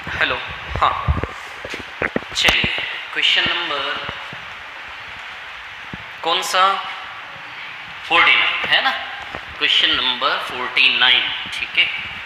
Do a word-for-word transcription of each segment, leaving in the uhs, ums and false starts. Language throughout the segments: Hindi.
हेलो। हाँ, चलिए क्वेश्चन नंबर कौन सा फोर्टी नाइन है ना। क्वेश्चन नंबर फोर्टी नाइन, ठीक है।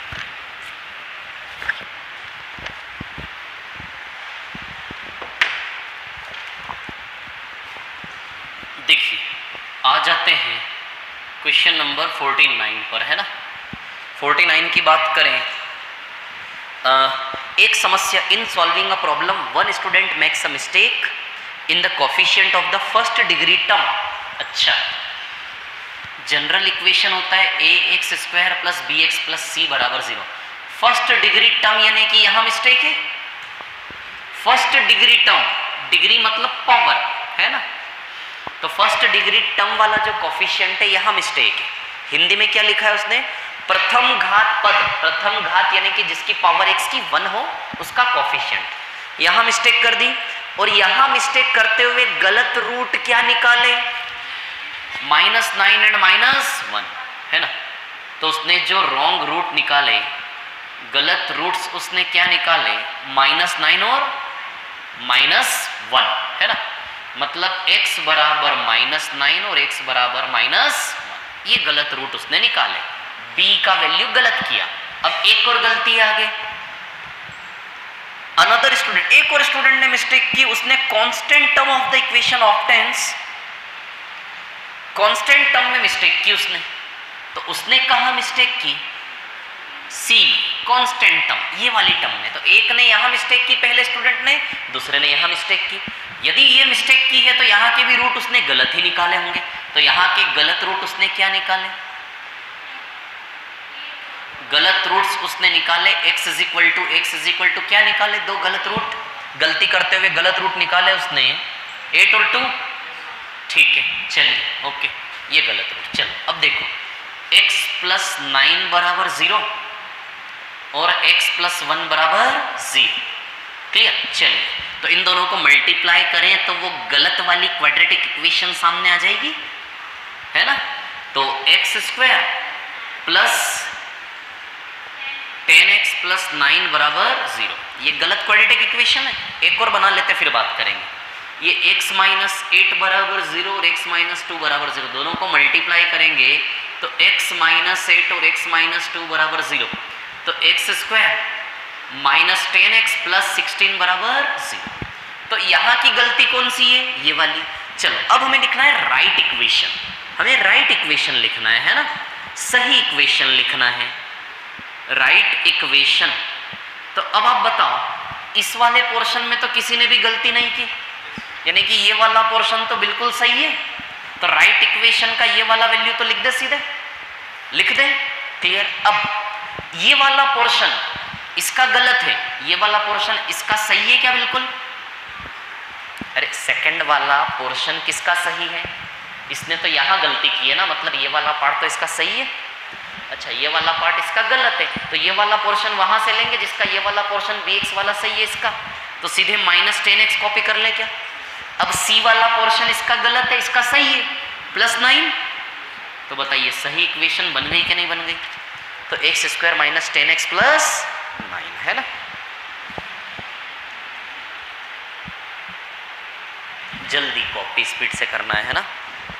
देखिए, आ जाते हैं क्वेश्चन नंबर फोर्टी नाइन पर, है ना। फोर्टी नाइन की बात करें, आ, एक समस्या in solving a problem one student makes a mistake in the coefficient of the first degree term. अच्छा, जनरल इक्वेशन होता है a x square plus b x plus c बराबर जीरो। फर्स्ट डिग्री टर्म यानी कि यहां मिस्टेक है। फर्स्ट डिग्री टर्म, डिग्री मतलब पावर, है ना। तो फर्स्ट डिग्री टर्म वाला जो कोफिशिएंट है यहां मिस्टेक है। हिंदी में क्या लिखा है उसने, प्रथम घात पद, प्रथम घात यानी कि जिसकी पावर एक्स की वन हो उसका कोफिशिएंट। यहां मिस्टेक कर दी और यहां मिस्टेक करते हुए गलत रूट क्या निकाले, minus nine and minus one, है ना। तो उसने जो रॉन्ग रूट निकाले, गलत रूट्स उसने क्या निकाले, माइनस नाइन और माइनस वन, है ना। मतलब x बराबर माइनस नाइन और x बराबर माइनस वन, ये गलत रूट उसने निकाले। b का वैल्यू गलत किया। अब एक और गलती है आगे, अनदर स्टूडेंट, एक और स्टूडेंट ने मिस्टेक की, उसने constant term of the equation obtains, constant term में मिस्टेक की उसने। तो उसने कहा मिस्टेक की सी कांस्टेंट टर्म, ये वाली टर्म में। तो एक ने यहां मिस्टेक की, पहले स्टूडेंट ने, दूसरे ने यहां मिस्टेक की। यदि ये मिस्टेक की है तो यहाँ के भी रूट उसने गलत ही निकाले होंगे। तो यहाँ के गलत रूट उसने क्या निकाले, गलत रूट्स उसने निकाले x is equal to x is equal to क्या निकाले, दो गलत रूट, गलती करते हुए गलत रूट निकाले उसने एट और टू, ठीक है। चलिए ओके, ये गलत रूट। चलो अब देखो, x प्लस नाइन बराबर जीरो और x प्लस वन बराबर जीरो, क्लियर। चलिए, तो इन दोनों को मल्टीप्लाई करें तो वो गलत वाली क्वाड्रेटिक इक्वेशन सामने आ जाएगी, है ना। तो x square plus ten x plus nine बराबर जीरो, ये गलत क्वाड्रेटिक इक्वेशन है। एक और बना लेते फिर बात करेंगे। ये x माइनस एट बराबर जीरो और x माइनस टू बराबर जीरो, दोनों को मल्टीप्लाई करेंगे तो x माइनस एट और x माइनस टू बराबर जीरो। तो x square minus ten x plus sixteen बराबर जीरो। तो यहाँ की गलती कौन सी है, ये वाली। चलो अब हमें लिखना है राइट इक्वेशन, हमें राइट इक्वेशन लिखना है, है ना, सही इक्वेशन लिखना है, राइट इक्वेशन। तो अब आप बताओ, इस वाले पोर्शन में तो किसी ने भी गलती नहीं की, यानी कि ये वाला पोर्शन तो बिल्कुल सही है। तो राइट इक्वेशन का ये वाला वैल्यू तो लिख दे, सीधे लिख दे, क्लियर। अब ये वाला पोर्शन इसका गलत है, ये वाला पोर्शन इसका सही है क्या, बिल्कुल। अरे सेकंड वाला पोर्शन किसका सही है, इसने तो यहाँ गलती की है ना, मतलब ये वाला पार्ट तो इसका सही है। अच्छा, ये वाला पार्ट इसका गलत है, तो ये वाला पोर्शन वहां से लेंगे जिसका ये वाला पोर्शन बी एक्स वाला सही है इसका, तो सीधे माइनस टेन एक्स कॉपी कर ले क्या। अब सी वाला पोर्शन इसका गलत है, इसका सही है प्लस नाइन। तो बताइए सही इक्वेशन बन गई कि नहीं बन गई। तो x square minus ten x plus nine, है ना। जल्दी कॉपी स्पीड से करना है, है ना।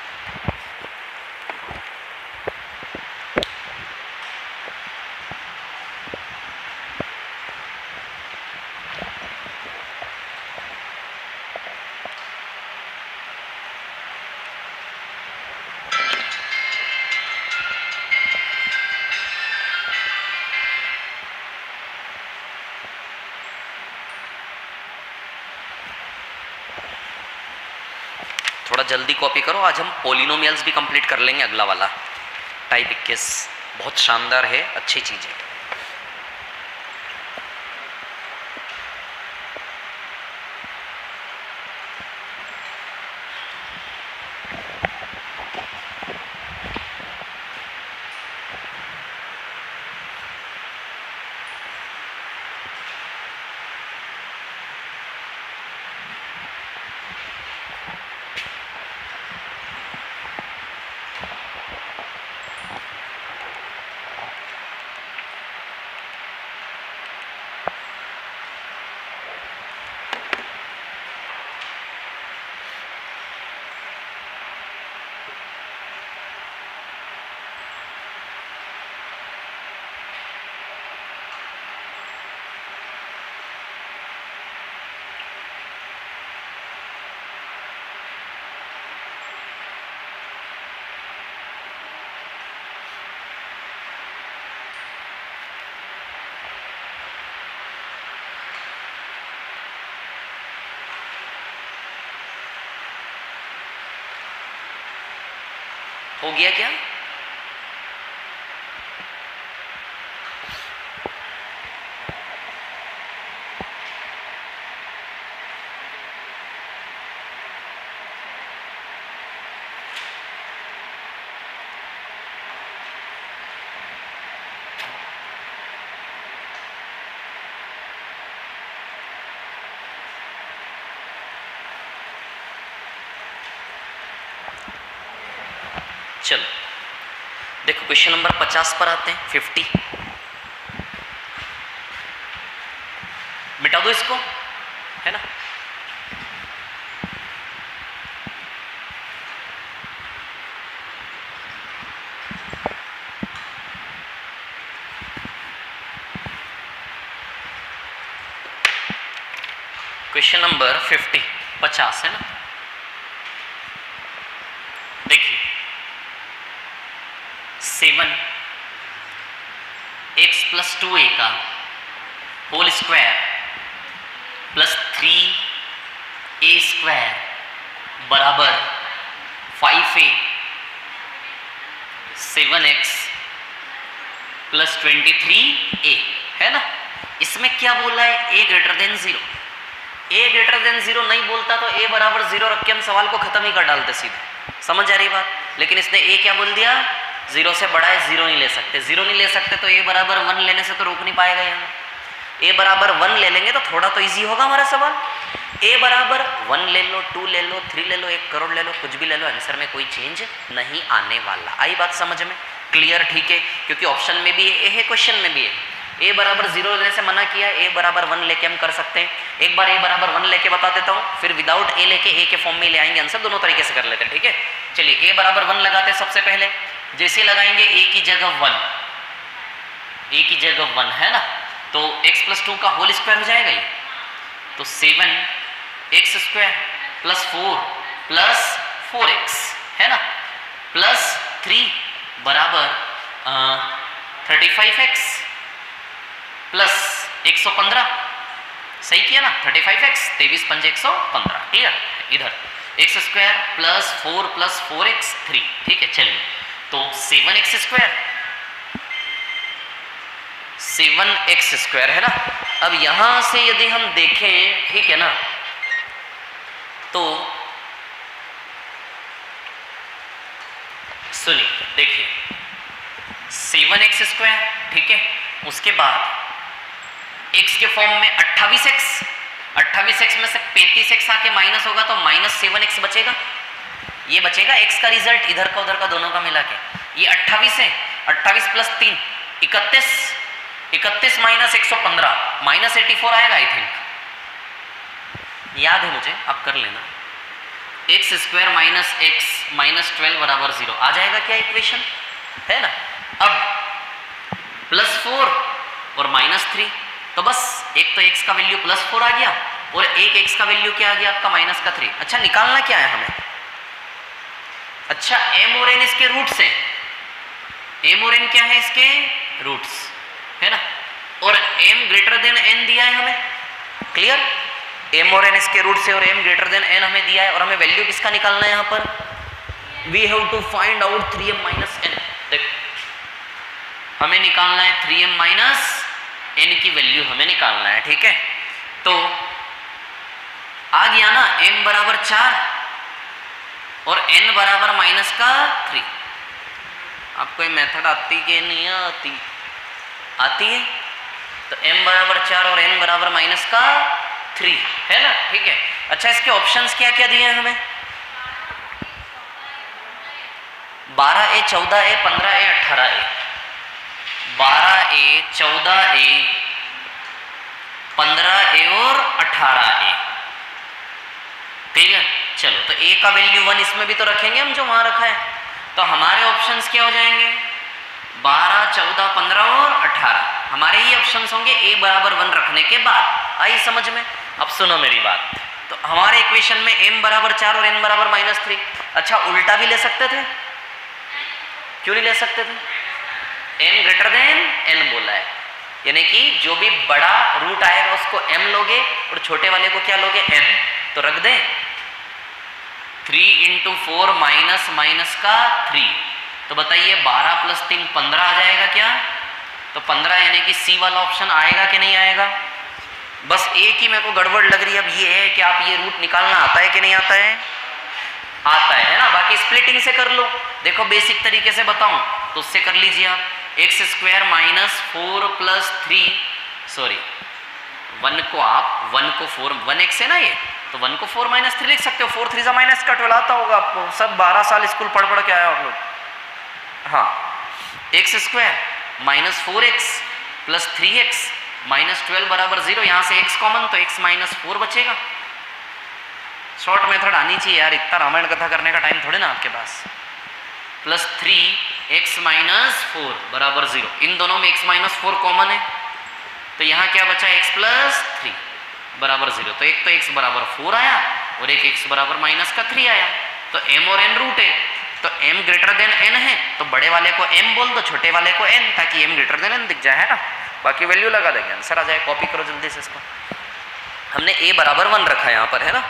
थोड़ा जल्दी कॉपी करो, आज हम पोलिनोमियल्स भी कंप्लीट कर लेंगे। अगला वाला टाइप इक्कीस बहुत शानदार है, अच्छी चीज़ है। हो गया क्या? चलो देखो क्वेश्चन नंबर पचास पर आते हैं। फिफ्टी मिटा दो इसको, है ना। क्वेश्चन नंबर फिफ्टी पचास है ना। देखिए seven x plus two a का whole square plus three a square बराबर five a seven x plus twenty three a, है ना। इसमें क्या बोला है? A greater than zero. A greater than zero नहीं बोलता तो ए बराबर जीरो रख के हम सवाल को खत्म ही कर डालते सीधे, समझ आ रही बात। लेकिन इसने ए क्या बोल दिया? जीरो से बड़ा है, जीरो नहीं ले सकते। जीरो नहीं ले सकते तो ए बराबर वन लेने से तो रोक नहीं पाएगा यहाँ। ए बराबर वन ले लेंगे तो थोड़ा तो इजी होगा हमारा सवाल। ए बराबर वन ले लो, टू ले लो, थ्री ले लो, एक करोड़ ले लो, कुछ भी ले लो, आंसर में कोई चेंज नहीं आने वाला। आई बात समझ में? क्लियर? ठीक है, क्योंकि ऑप्शन में भी ए है, क्वेश्चन में भी है। ए बराबर जीरो लेने से मना किया, ए बराबर वन लेके हम कर सकते हैं। एक बार ए बराबर वन लेके बता देता हूँ, फिर विदाउट ए लेके ए के फॉर्म में ले आएंगे आंसर, दोनों तरीके से कर लेते हैं। ठीक है, चलिए ए बराबर वन लगाते हैं। सबसे पहले जैसे लगाएंगे ए की जगह वन, ए की जगह वन, है ना, तो x प्लस टू का होल स्क्वायर हो जाएगा ये, तो seven x square plus four plus four x, है ना, प्लस थ्री बराबर थर्टी फाइव एक्स प्लस एक सौ पंद्रह, सही किया ना, थर्टी फाइव एक्स तेईस पंजे एक सौ पंद्रह। क्लियर? इधर x square plus four plus four x three. ठीक है, चलिए तो seven x square seven x square, है ना। अब यहां से यदि हम देखें, ठीक है ना, तो सुनिए, देखिए सेवन एक्स स्क्वायर, ठीक है, उसके बाद x के फॉर्म में अट्ठाईस एक्स, अट्ठाईस एक्स में से पैंतीस एक्स आके माइनस होगा तो माइनस सेवन एक्स बचेगा। ये बचेगा x का रिजल्ट, इधर का उधर का दोनों का मिला के। ये अट्ठाईस है, अट्ठाईस प्लस तीन इकतीस, इकतीस माइनस एक सौ पंद्रह माइनस एटी फोर आएगा आई थिंक, याद है मुझे, आप कर लेना। X square minus x minus twelve बराबर जीरो आ जाएगा क्या इक्वेशन, है ना। अब प्लस फोर और माइनस थ्री, तो बस एक तो x का वैल्यू प्लस फोर आ गया और एक x का वैल्यू क्या आ गया आपका माइनस का थ्री। अच्छा निकालना क्या है हमें? अच्छा m और n इसके रूट्स हैं, m और n क्या है इसके रूट्स, है ना, और m ग्रेटर देन n दिया है हमें। क्लियर? m और n इसके रूट्स है और m ग्रेटर देन n हमें दिया है और हमें वैल्यू किसका निकालना है यहाँ पर? We have to find out three m minus n. देखो हमें निकालना है थ्री एम माइनस n की वैल्यू हमें निकालना है। ठीक है, तो आ गया ना m बराबर चार और n बराबर माइनस का थ्री। आपको ये मेथड आती कि नहीं आती? आती है। तो m बराबर चार और n बराबर माइनस का थ्री, है ना। ठीक है, अच्छा इसके ऑप्शंस क्या क्या दिए हैं हमें? बारह ए, चौदह ए, पंद्रह ए, अठारह ए। बारह ए, चौदह ए, पंद्रह ए और अठारह ए। ठीक है, चलो तो ए का वैल्यू वन इसमें भी तो रखेंगे हम जो वहां रखा है, तो हमारे ऑप्शंस क्या हो जाएंगे? बारह, चौदह, पंद्रह और अठारह हमारे ही ऑप्शंस होंगे ए बराबर वन रखने के बाद। आई समझ में? अब सुनो मेरी बात, तो हमारे इक्वेशन में m बराबर चार और n बराबर माइनस थ्री। अच्छा उल्टा भी ले सकते थे, क्यों नहीं ले सकते थे? m ग्रेटर देन n बोला है, यानी कि जो भी बड़ा रूट आएगा उसको m लोगे और छोटे वाले को क्या लोगे? n। तो रख दें three into four minus minus का थ्री, तो बताइए बारह प्लस तीन पंद्रह आ जाएगा क्या? तो पंद्रह यानी कि सी वाला ऑप्शन आएगा कि नहीं आएगा? बस एक ही मेरे को गड़बड़ लग रही है अब ये है कि आप ये रूट निकालना आता है कि नहीं आता है? आता है, है ना। बाकी स्प्लिटिंग से कर लो। देखो बेसिक तरीके से बताऊं तो उससे कर लीजिए आप। X square minus four plus three, sorry one को आप वन को फोर, वन एक्स है ना ये, तो वन को फोर माइनस थ्री लिख सकते हो। फोर थ्री जा माइनस का ट्वेल्व आता होगा आपको, सब बारह साल स्कूल पढ़ पढ़ के आया आप लोग। हाँ, x square minus four x plus three x minus twelve बराबर जीरो। यहाँ से एक्स कॉमन तो एक्स माइनस फोर बचेगा। शॉर्ट मेथड आनी चाहिए यार, इतना रामायण कथा करने का टाइम थोड़े ना आपके पास। Plus three x minus four बराबर जीरो। इन दोनों में एक्स माइनस फोर कॉमन है, तो यहाँ क्या बचा? एक्स प्लस थ्री बराबर जीरो। तो एक तो एक्स बराबर फोर आया और एक एक्स बराबर माइनस का थ्री आया। तो एम और एन रूट है, तो m ग्रेटर देन n है तो बड़े वाले को m बोल दो, छोटे वाले को n, ताकि m ग्रेटर देन n दिख जाए, है ना। बाकी वैल्यू लगा देंगे, आंसर आ जाए। कॉपी करो जल्दी से इसको। हमने a बराबर वन रखा है यहाँ पर, है ना।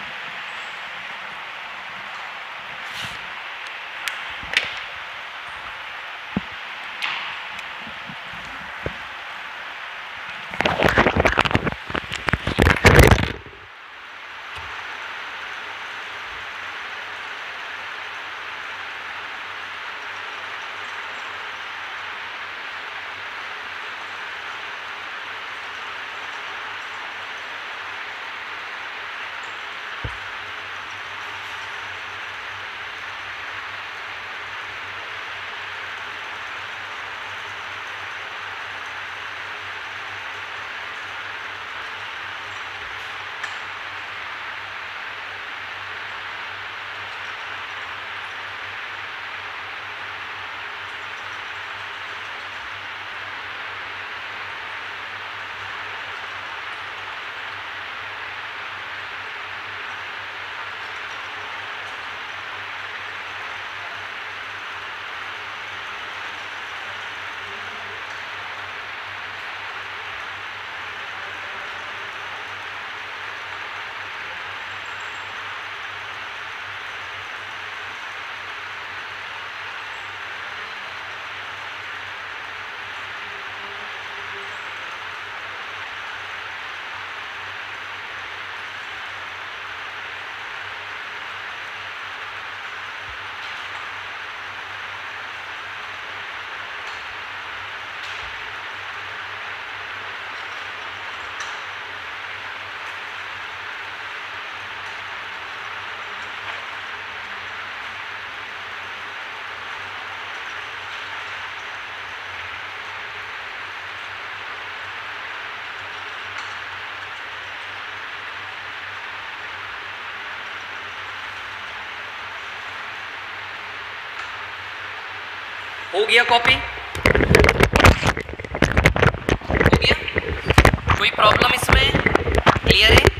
हो गया कॉपी? हो गया? कोई प्रॉब्लम इसमें? क्लियर है?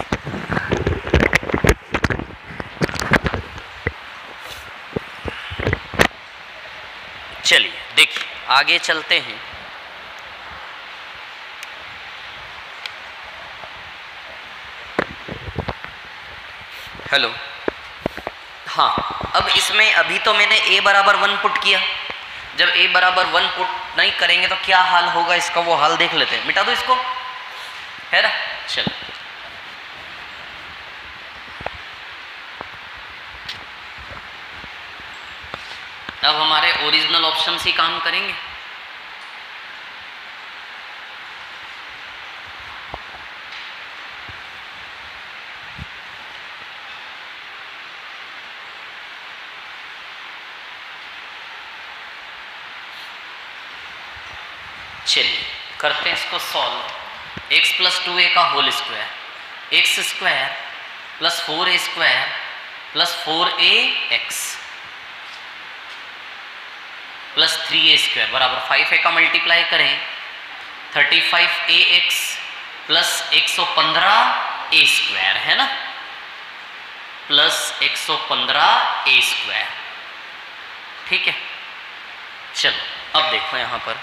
चलिए देखिए आगे चलते हैं। हेलो, हाँ, अब इसमें अभी तो मैंने a बराबर वन पुट किया। जब a बराबर वन पुट नहीं करेंगे तो क्या हाल होगा इसका, वो हाल देख लेते हैं। मिटा दो इसको, है ना। चलो अब हमारे ओरिजिनल ऑप्शन ही काम करेंगे। चलिए करते हैं इसको solve. X plus two a का whole square, x square plus four a square plus four a x plus three a square बराबर फाइव ए का मल्टीप्लाई करें thirty five a x plus एक सौ पंद्रह ए स्क्वायर, है ना, प्लस एक सौ पंद्रह ए स्क्वायर। ठीक है, चलो अब देखो यहाँ पर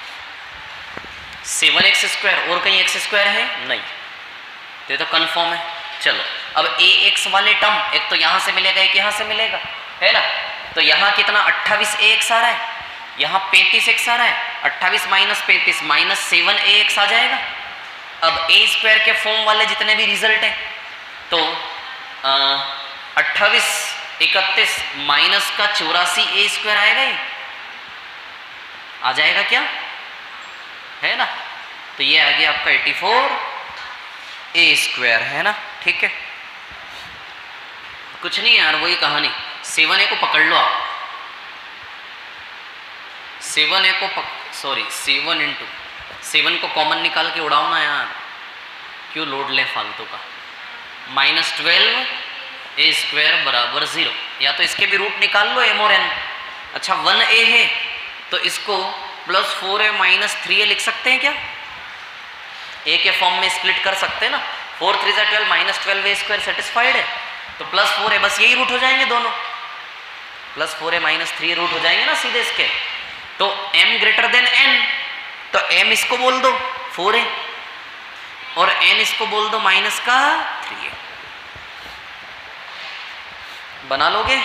सेवन एक्स स्क्वायर और कहीं एक्स स्क्वायर है नहीं, ये तो कन्फर्म है। चलो अब ए एक्स वाले टर्म एक तो यहाँ से मिलेगा एक यहाँ से मिलेगा, है ना, तो यहाँ कितना अट्ठाईस ए एक्स आ रहा है, यहाँ पैंतीस एक्स आ रहा है, अट्ठाईस माइनस पैंतीस माइनस सेवन ए एक्स आ जाएगा। अब ए स्क्वायर के फॉर्म वाले जितने भी रिजल्ट हैं तो अट्ठाईस इकतीस माइनस का चौरासी ए स्क्वायर आएगा, ही आ जाएगा क्या, है ना। तो ये आ गया आपका चौरासी ए स्क्वायर, है ना। ठीक है, कुछ नहीं यार, वही कहानी। सेवन ए को पकड़ लो आप, सेवन ए को पक सॉरी सेवन इंटू सेवन को कॉमन निकाल के उड़ाओ ना यार, क्यों लोड ले फालतू का। माइनस ट्वेल्व ए स्क्वायर बराबर जीरो, या तो इसके भी रूट निकाल लो एम और एन। अच्छा वन ए है तो इसको plus four a minus three a लिख सकते हैं क्या, ए के फॉर्म में स्प्लिट कर सकते हैं ना। फोर थ्री जा twelve minus twelve a square satisfied है, तो प्लस फोर ए, बस यही रूट हो जाएंगे दोनों, plus four a minus three root हो जाएंगे ना सीधे इसके। तो m ग्रेटर देन n, तो m इसको बोल दो फोर ए और n इसको बोल दो माइनस का थ्री ए। बना लोगे,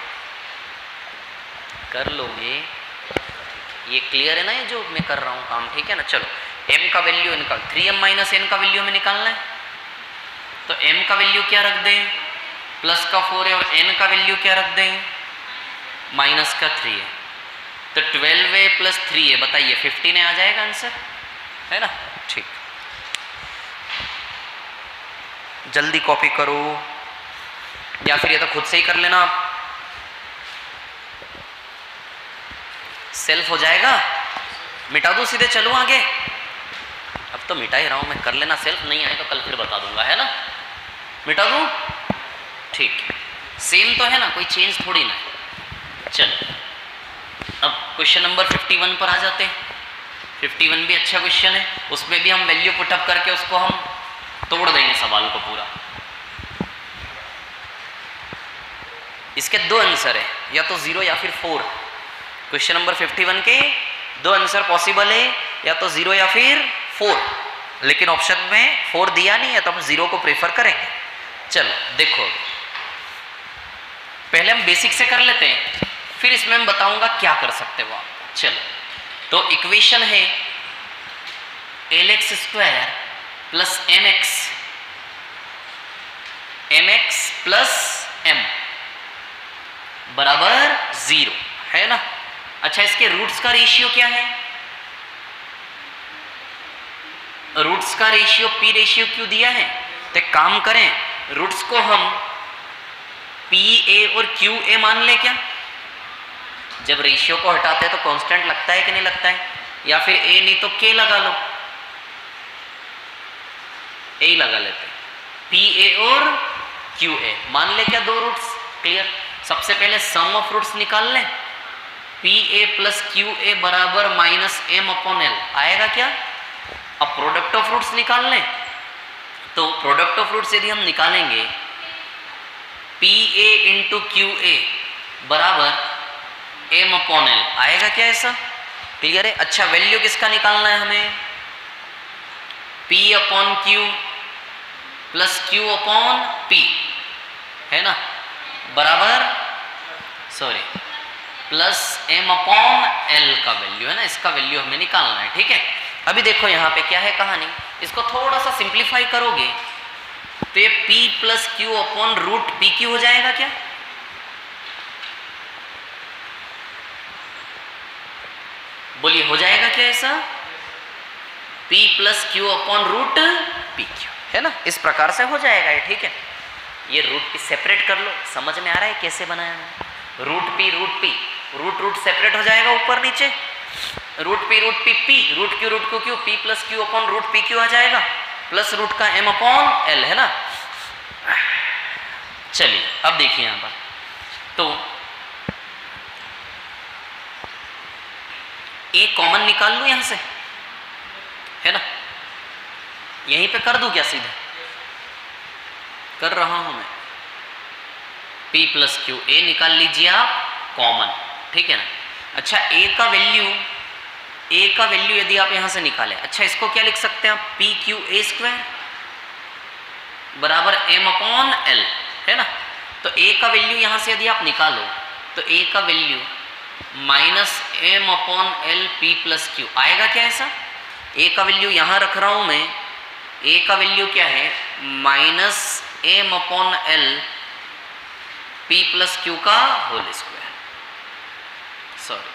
कर लोगे, ये क्लियर है ना ये जो मैं कर रहा हूं काम, ठीक है ना। चलो m का वैल्यू निकाल, थ्री एम माइनस एन का वैल्यू में निकालना है, तो m का वैल्यू क्या रख दें, प्लस का फोर है, और n का वैल्यू क्या रख दें, माइनस का थ्री है। तो ट्वेल्व ए प्लस थ्री है, बताइए फिफ्टीन आ जाएगा आंसर, है ना। ठीक, जल्दी कॉपी करो, या फिर ये तो खुद से ही कर लेना आप, सेल्फ हो जाएगा। मिटा दूं सीधे, चलूं आगे, अब तो मिटा ही रहा हूं मैं, कर लेना सेल्फ, नहीं आए तो कल फिर बता दूंगा, है ना। मिटा दूं, ठीक, सेम तो है ना, कोई चेंज थोड़ी ना। चलो अब क्वेश्चन नंबर फिफ्टी वन पर आ जाते हैं। फिफ्टी वन भी अच्छा क्वेश्चन है, उसमें भी हम वैल्यू पुटअप करके उसको हम तोड़ देंगे सवाल को पूरा। इसके दो आंसर है, या तो जीरो या फिर four. Question number fifty one के दो आंसर पॉसिबल है, या तो जीरो या फिर फोर, लेकिन ऑप्शन में फोर दिया नहीं है तो हम जीरो को प्रेफर करेंगे। चलो देखो, पहले हम बेसिक से कर लेते हैं, फिर इसमें मैं बताऊंगा क्या कर सकते हो आप। चलो तो इक्वेशन है l x square plus m x m x plus m बराबर जीरो, है ना। अच्छा इसके रूट्स का रेशियो क्या है, रूट्स का रेशियो पी रेशियो क्यों दिया है, तो एक काम करें, रूट्स को हम पी ए और क्यू ए मान ले क्या। जब रेशियो को हटाते हैं तो कांस्टेंट लगता है कि नहीं लगता है, या फिर ए नहीं तो के लगा लो, ए लगा लेते हैं, पी ए और क्यू ए मान ले क्या, दो रूट्स क्लियर। सबसे पहले सम ऑफ रूट्स निकाल लें, p a plus q a बराबर माइनस एम अपॉन एल आएगा क्या। अब प्रोडक्ट ऑफ रूट्स निकाल लें, तो प्रोडक्ट ऑफ रूट्स यदि हम निकालेंगे, p a into q a बराबर एम अपॉन एल आएगा क्या, ऐसा क्लियर है। अच्छा वैल्यू किसका निकालना है हमें, P upon q plus q upon p, है ना, बराबर sorry plus m upon l का वैल्यू, है ना, इसका वैल्यू हमें निकालना है। ठीक है, अभी देखो यहाँ पे क्या है कहानी, इसको थोड़ा सा सिंप्लीफाई करोगे तो ये P plus q upon root p q हो जाएगा क्या। बोलिए हो जाएगा क्या ऐसा, P plus q upon root p q, है ना, इस प्रकार से हो जाएगा ये। ठीक है, ये रूट पी सेपरेट कर लो, समझ में आ रहा है कैसे बनाया है, root p root p, root root separate हो जाएगा ऊपर नीचे, root p root p p, root q root q q, p plus q upon root p q आ जाएगा, प्लस रूट का एम अपॉन एल, है ना। चलिए अब देखिए यहाँ पर, तो ए कॉमन निकाल लूं यहां से, है ना, यहीं पे कर दूं क्या, सीधे कर रहा हूं मैं, P प्लस क्यू, ए निकाल लीजिए आप कॉमन, ठीक है ना। अच्छा ए का वैल्यू, ए का वैल्यू यदि आप यहां से निकालें, अच्छा इसको क्या लिख सकते हैं आप, पी क्यू ए स्क्वायर बराबर एम अपॉन एल, है ना। तो ए का वैल्यू यहां से यदि आप निकालो तो ए का value minus m upon l p plus q आएगा क्या ऐसा? ए का वैल्यू यहाँ रख रहा हूँ मैं, ए का वैल्यू क्या है? Minus m upon l p plus q का होल स्क्वायर, सॉरी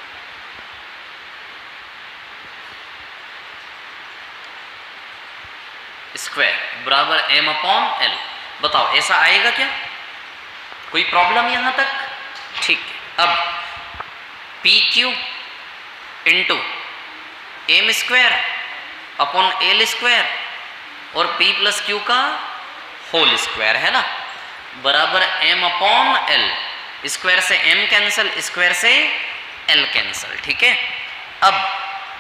स्क्वायर बराबर एम अपॉन एल। बताओ ऐसा आएगा क्या? कोई प्रॉब्लम यहां तक? ठीक है। अब p q into m square upon l square और पी प्लस क्यू का होल स्क्वायर है ना, बराबर एम अपॉन एल। स्क्वायर से एम कैंसिल, स्क्वायर से एल कैंसिल। ठीक है। अब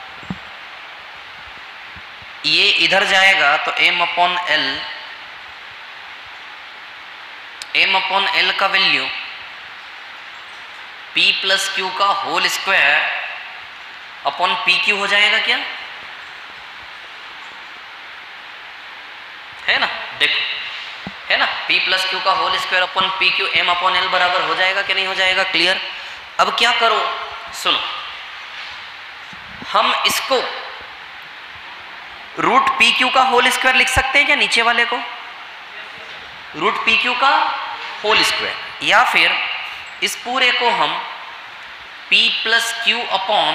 ये इधर जाएगा तो m upon l, m upon l का वैल्यू पी प्लस क्यू का whole square upon p q हो जाएगा क्या? है ना, देखो है ना, पी प्लस क्यू का whole square upon p q m upon l बराबर हो जाएगा कि नहीं हो जाएगा? क्लियर। अब क्या करो, सुनो, हम इसको रूट पी क्यू का होल स्क्वायर लिख सकते हैं क्या? नीचे वाले को रूट पी क्यू का होल स्क्वायर, या फिर इस पूरे को हम p plus q upon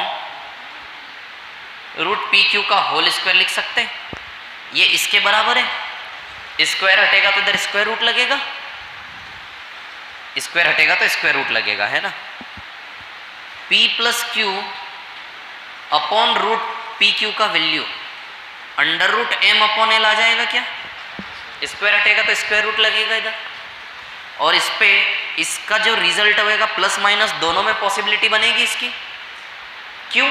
root p q का होल स्क्वायर लिख सकते हैं। ये इसके बराबर है। स्क्वायर हटेगा तो इधर स्क्वायर रूट लगेगा, स्क्वायर हटेगा तो स्क्वायर रूट लगेगा, है ना। p plus q upon root p q का value under root m upon l आ जाएगा क्या? स्क्वायर हटेगा तो स्क्वायर रूट लगेगा इधर, और इस पे इसका जो रिजल्ट होगा प्लस माइनस दोनों में पॉसिबिलिटी बनेगी इसकी। क्यों?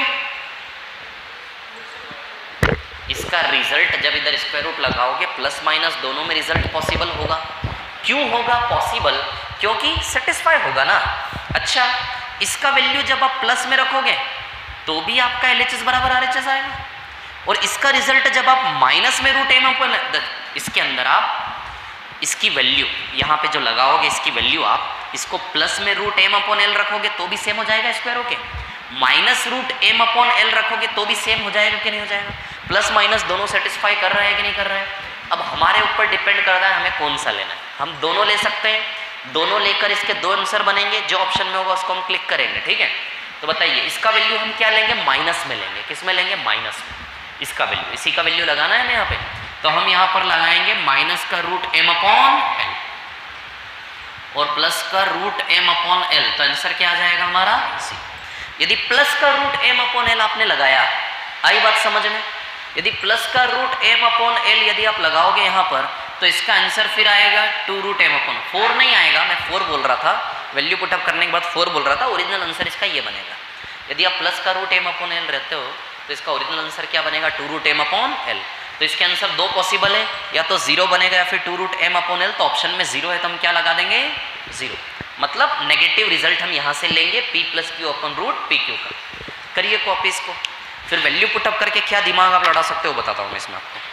इसका रिजल्ट जब इधर स्क्वायर रूट लगाओगे प्लस माइनस दोनों में रिजल्ट पॉसिबल होगा। क्यों होगा पॉसिबल? क्योंकि सेटिस्फाई होगा ना। अच्छा, इसका वैल्यू जब आप प्लस में रखोगे तो भी आपका एल एच एस बराबर आर एच एस आएगा, और इसका रिजल्ट जब आप माइनस में रूट एम अपॉन इसके अंदर आप इसकी वैल्यू यहाँ पे जो लगाओगे, इसकी वैल्यू आप इसको प्लस में रूट एम अपॉन एल रखोगे तो भी सेम हो जाएगा स्क्वायर होके, minus root m upon l रखोगे तो भी सेम हो जाएगा कि नहीं हो जाएगा? प्लस माइनस दोनों सेटिस्फाई कर रहे हैं कि नहीं कर रहे हैं? अब हमारे ऊपर डिपेंड करता है हमें कौन सा लेना है। हम दोनों ले सकते हैं, दोनों लेकर इसके दो आंसर बनेंगे, जो ऑप्शन में होगा उसको हम क्लिक करेंगे। ठीक है, तो बताइए इसका वैल्यू हम क्या लेंगे? माइनस में लेंगे। किस में लेंगे? माइनस में। इसका वैल्यू, इसी का वैल्यू लगाना है ना यहाँ पे, तो हम यहाँ पर लगाएंगे माइनस का रूट एम अपॉन एल और प्लस का रूट एम अपॉन एल, तो आंसर क्या आ जाएगा हमारा? सी। यदि प्लस का रूट एम अपॉन एल आपने लगाया, आई बात समझ में? यदि प्लस का रूट एम अपॉन एल यदि आप लगाओगे यहाँ पर, तो इसका आंसर फिर आएगा two root m upon, four नहीं आएगा, मैं फोर बोल रहा था, वैल्यू पुटअप करने के बाद फोर बोल रहा था। ओरिजिनल आंसर इसका ये बनेगा। यदि आप प्लस का रूट एम अपॉन एल रहते हो तो इसका ओरिजिनल आंसर क्या बनेगा? Two root m upon l. तो इसके आंसर दो पॉसिबल है, या तो जीरो बनेगा या फिर two root m upon l. तो ऑप्शन में जीरो है तो हम क्या लगा देंगे? जीरो। मतलब नेगेटिव रिजल्ट हम यहाँ से लेंगे p plus q upon root p q का। करिए कॉपी इसको, फिर वैल्यू पुटअप करके क्या दिमाग आप लड़ा सकते हो बताता हूँ मैं इसमें आपको।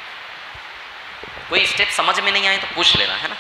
कोई स्टेप समझ में नहीं आए तो पूछ लेना, है ना।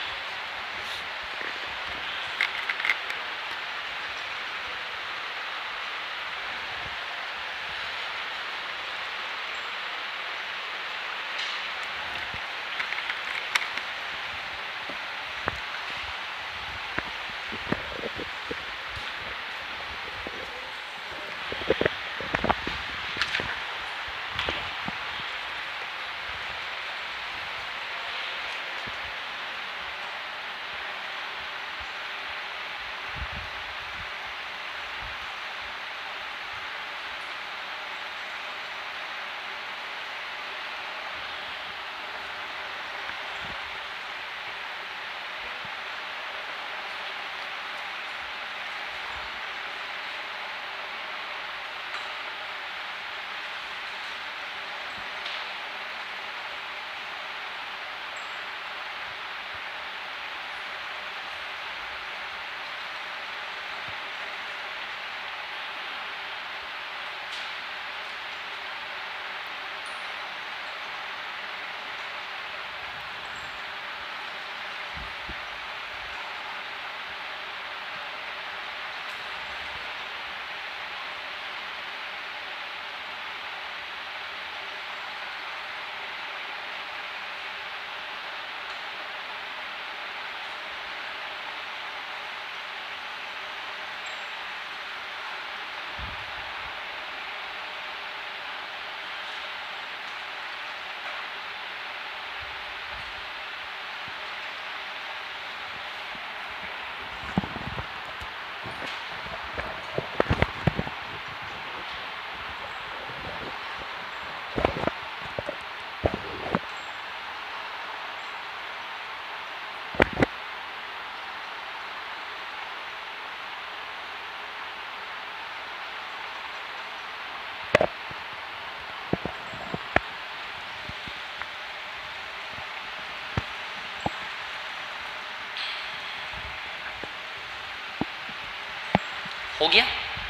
हो गया?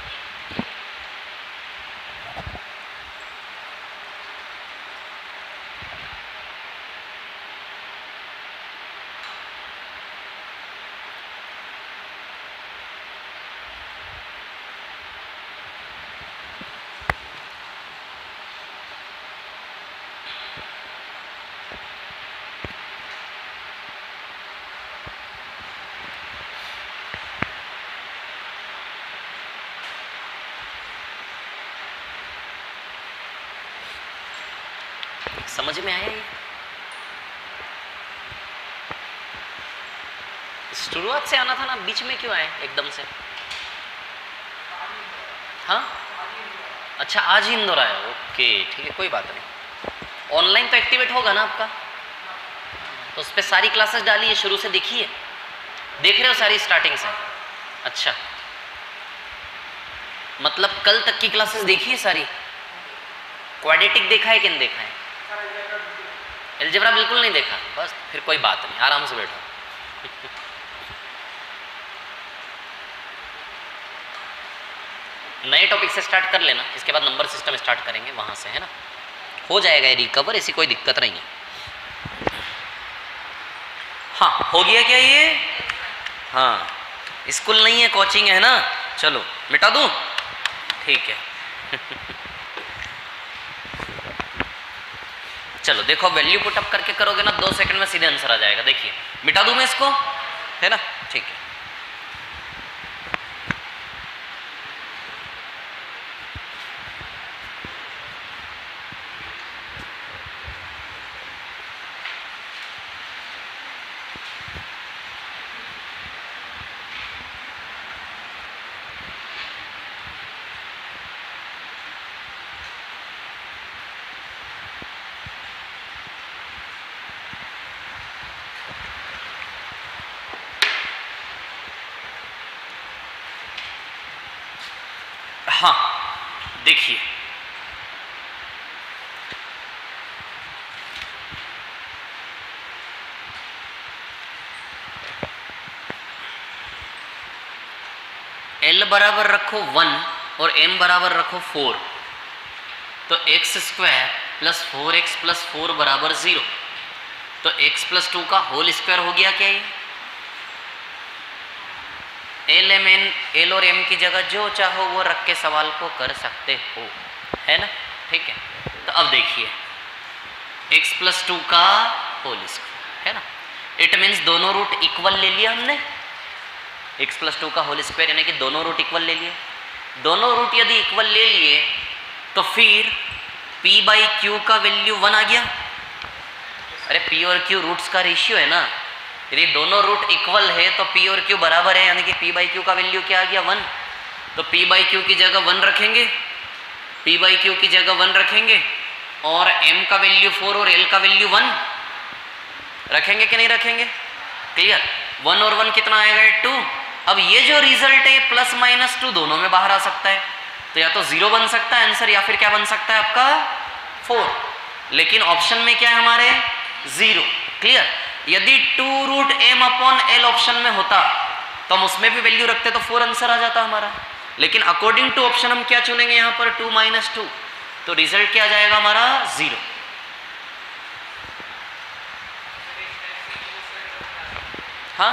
समझ में आया ये? शुरुआत से आना था ना, बीच में क्यों आए एकदम से? हाँ अच्छा, आज ही इंदौर आया, ओके ठीक है, कोई बात नहीं। ऑनलाइन तो एक्टिवेट होगा ना आपका, तो उस पर सारी क्लासेस डाली है, शुरू से देखिए, देख रहे हो सारी स्टार्टिंग से? अच्छा, मतलब कल तक की क्लासेस देखी है सारी? क्वाड्रेटिक देखा है कि नहीं देखा है? अलजेब्रा बिल्कुल नहीं देखा? बस फिर कोई बात नहीं, आराम से बैठो। नए टॉपिक से स्टार्ट कर लेना, इसके बाद नंबर सिस्टम स्टार्ट करेंगे वहां से, है ना? हो जाएगा ये रिकवर, ऐसी कोई दिक्कत नहीं है। हाँ हो गया क्या ये? हाँ, स्कूल नहीं है, कोचिंग है ना। चलो मिटा दूं? ठीक है। चलो देखो, वैल्यू पुट अप करके करोगे ना, दो सेकंड में सीधे आंसर आ जाएगा। देखिए मिटा दूं मैं इसको, है ना? ठीक है। हाँ देखिए, L बराबर रखो वन और M बराबर रखो फोर, तो x square plus four x plus four बराबर जीरो। तो x प्लस टू का होल स्क्वायर हो गया क्या ये? एल एम एन एल और एम की जगह जो चाहो वो रख के सवाल को कर सकते हो, है ना? ठीक है। तो अब देखिए, x प्लस टू का होल स्क्वायर, है ना? इट मीन्स दोनों रूट इक्वल ले लिया हमने। x प्लस टू का होल स्क्वायर यानी कि दोनों रूट इक्वल ले लिए। दोनों रूट यदि इक्वल ले लिए तो फिर p बाई क्यू का वैल्यू वन आ गया। अरे p और q रूट्स का रेशियो है ना, यदि दोनों रूट इक्वल है तो p और q बराबर है, यानी कि p बाई क्यू का वैल्यू क्या आ गया? वन। तो p बाई क्यू की जगह वन रखेंगे, p बाई क्यू की जगह वन रखेंगे, और m का वैल्यू फोर और l का वैल्यू वन रखेंगे कि नहीं रखेंगे? क्लियर? वन और वन कितना आएगा? टू। अब ये जो रिजल्ट है प्लस माइनस टू दोनों में बाहर आ सकता है, तो या तो जीरो बन सकता है आंसर, या फिर क्या बन सकता है आपका? फोर। लेकिन ऑप्शन में क्या है हमारे? जीरो। क्लियर? यदि two root m upon l option में होता तो हम उसमें भी वैल्यू रखते तो फोर आंसर आ जाता हमारा। लेकिन अकॉर्डिंग टू ऑप्शन हम क्या चुनेंगे यहाँ पर? टू माइनस टू, तो रिजल्ट क्या आ जाएगा हमारा? जीरो। हाँ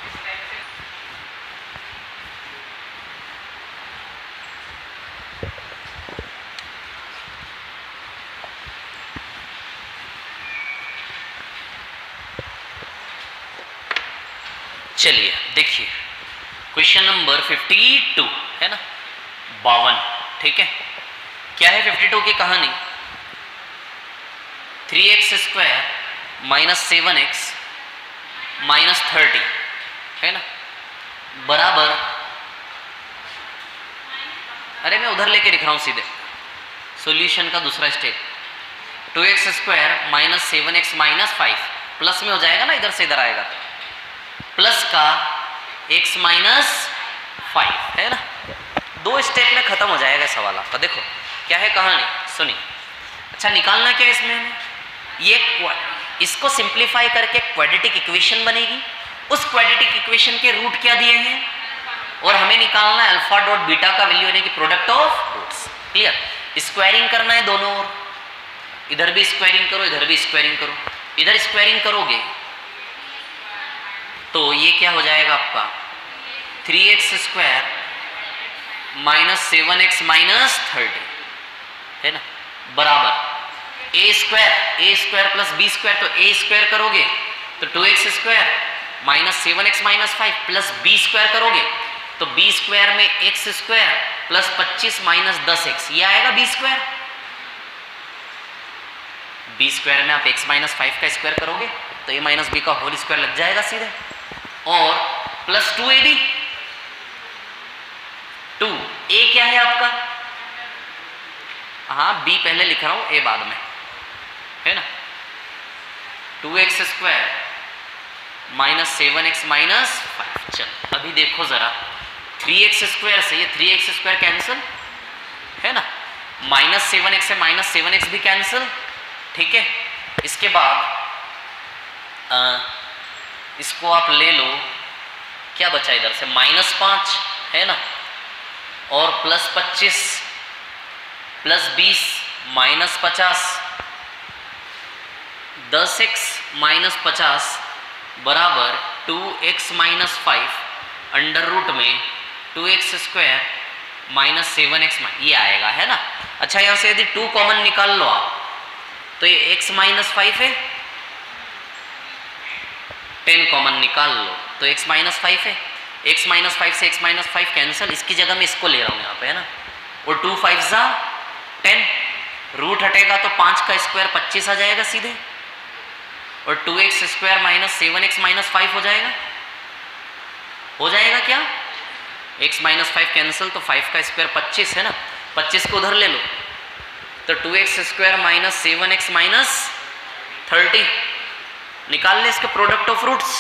चलिए देखिए, क्वेश्चन नंबर फिफ्टी टू है ना, बावन। ठीक है, क्या है फिफ्टी टू की कहानी? Three x square minus seven x minus thirty, है ना, बराबर, अरे मैं उधर लेके लिख रहा हूँ सीधे, सॉल्यूशन का दूसरा step, two x square minus seven x minus five, plus में हो जाएगा ना, इधर से इधर आएगा, प्लस का x माइनस फाइव, है ना। दो स्टेप में खत्म हो जाएगा सवाल आपका। देखो क्या है कहानी, सुनिए। अच्छा निकालना क्या इसमें हमें? ये इसको सिंप्लीफाई करके क्वाड्रेटिक इक्वेशन बनेगी। उस क्वाड्रेटिक इक्वेशन के रूट क्या दिए हैं? और हमें निकालना है अल्फा डॉट बीटा का वैल्यू यानी कि product of roots. Clear? Squaring करना है दोनों ओर, इधर भी स्क्वायरिंग करो इधर भी स्क्वायरिंग करो। इधर स्क्वायरिंग करोगे तो ये क्या हो जाएगा आपका three x square minus seven x minus thirty, है ना, बराबर a square a square plus b square. तो ए स्क्वायर करोगे तो two x square minus seven x minus five plus b square करोगे तो बी स्क्वायर में एक्स स्क्वायर प्लस पच्चीस माइनस दस एक्स, ये आएगा बी स्क्वायर। बी स्क्वायर में आप एक्स माइनस फाइव का स्क्वायर करोगे तो ए माइनस बी का होल स्क्वायर लग जाएगा सीधे, और plus two a b. Two a क्या है आपका, हाँ बी पहले लिख रहा हूं ए बाद में, है ना। Two x square minus seven x minus five. चल अभी देखो जरा, थ्री एक्स स्क्वायर से ये थ्री एक्स स्क्वायर कैंसिल, है ना, माइनस सेवन एक्स से माइनस सेवन एक्स भी कैंसिल, ठीक है। इसके बाद आ, इसको आप ले लो, क्या बचा इधर से माइनस पाँच, है ना, और प्लस पच्चीस प्लस बीस माइनस पचास, दस एक्स माइनस पचास बराबर two x minus five under root में two x square minus seven x, ये आएगा, है ना। अच्छा यहाँ से यदि टू कॉमन निकाल लो आप तो ये x माइनस फाइव है, टेन कॉमन निकाल लो तो x माइनस फाइव है, x माइनस फाइव से x माइनस फाइव कैंसिल, इसकी जगह में इसको ले रहा हूँ यहाँ पे, है ना, और टू फाइव जा टेन, रूट हटेगा तो पाँच का स्क्वायर पच्चीस आ जाएगा सीधे, और two x square minus seven x minus five हो जाएगा, हो जाएगा क्या, x माइनस फाइव कैंसिल तो फाइव का स्क्वायर पच्चीस, है ना, पच्चीस को उधर ले लो तो two x square minus seven x minus thirty, निकाल ले इसके product of roots,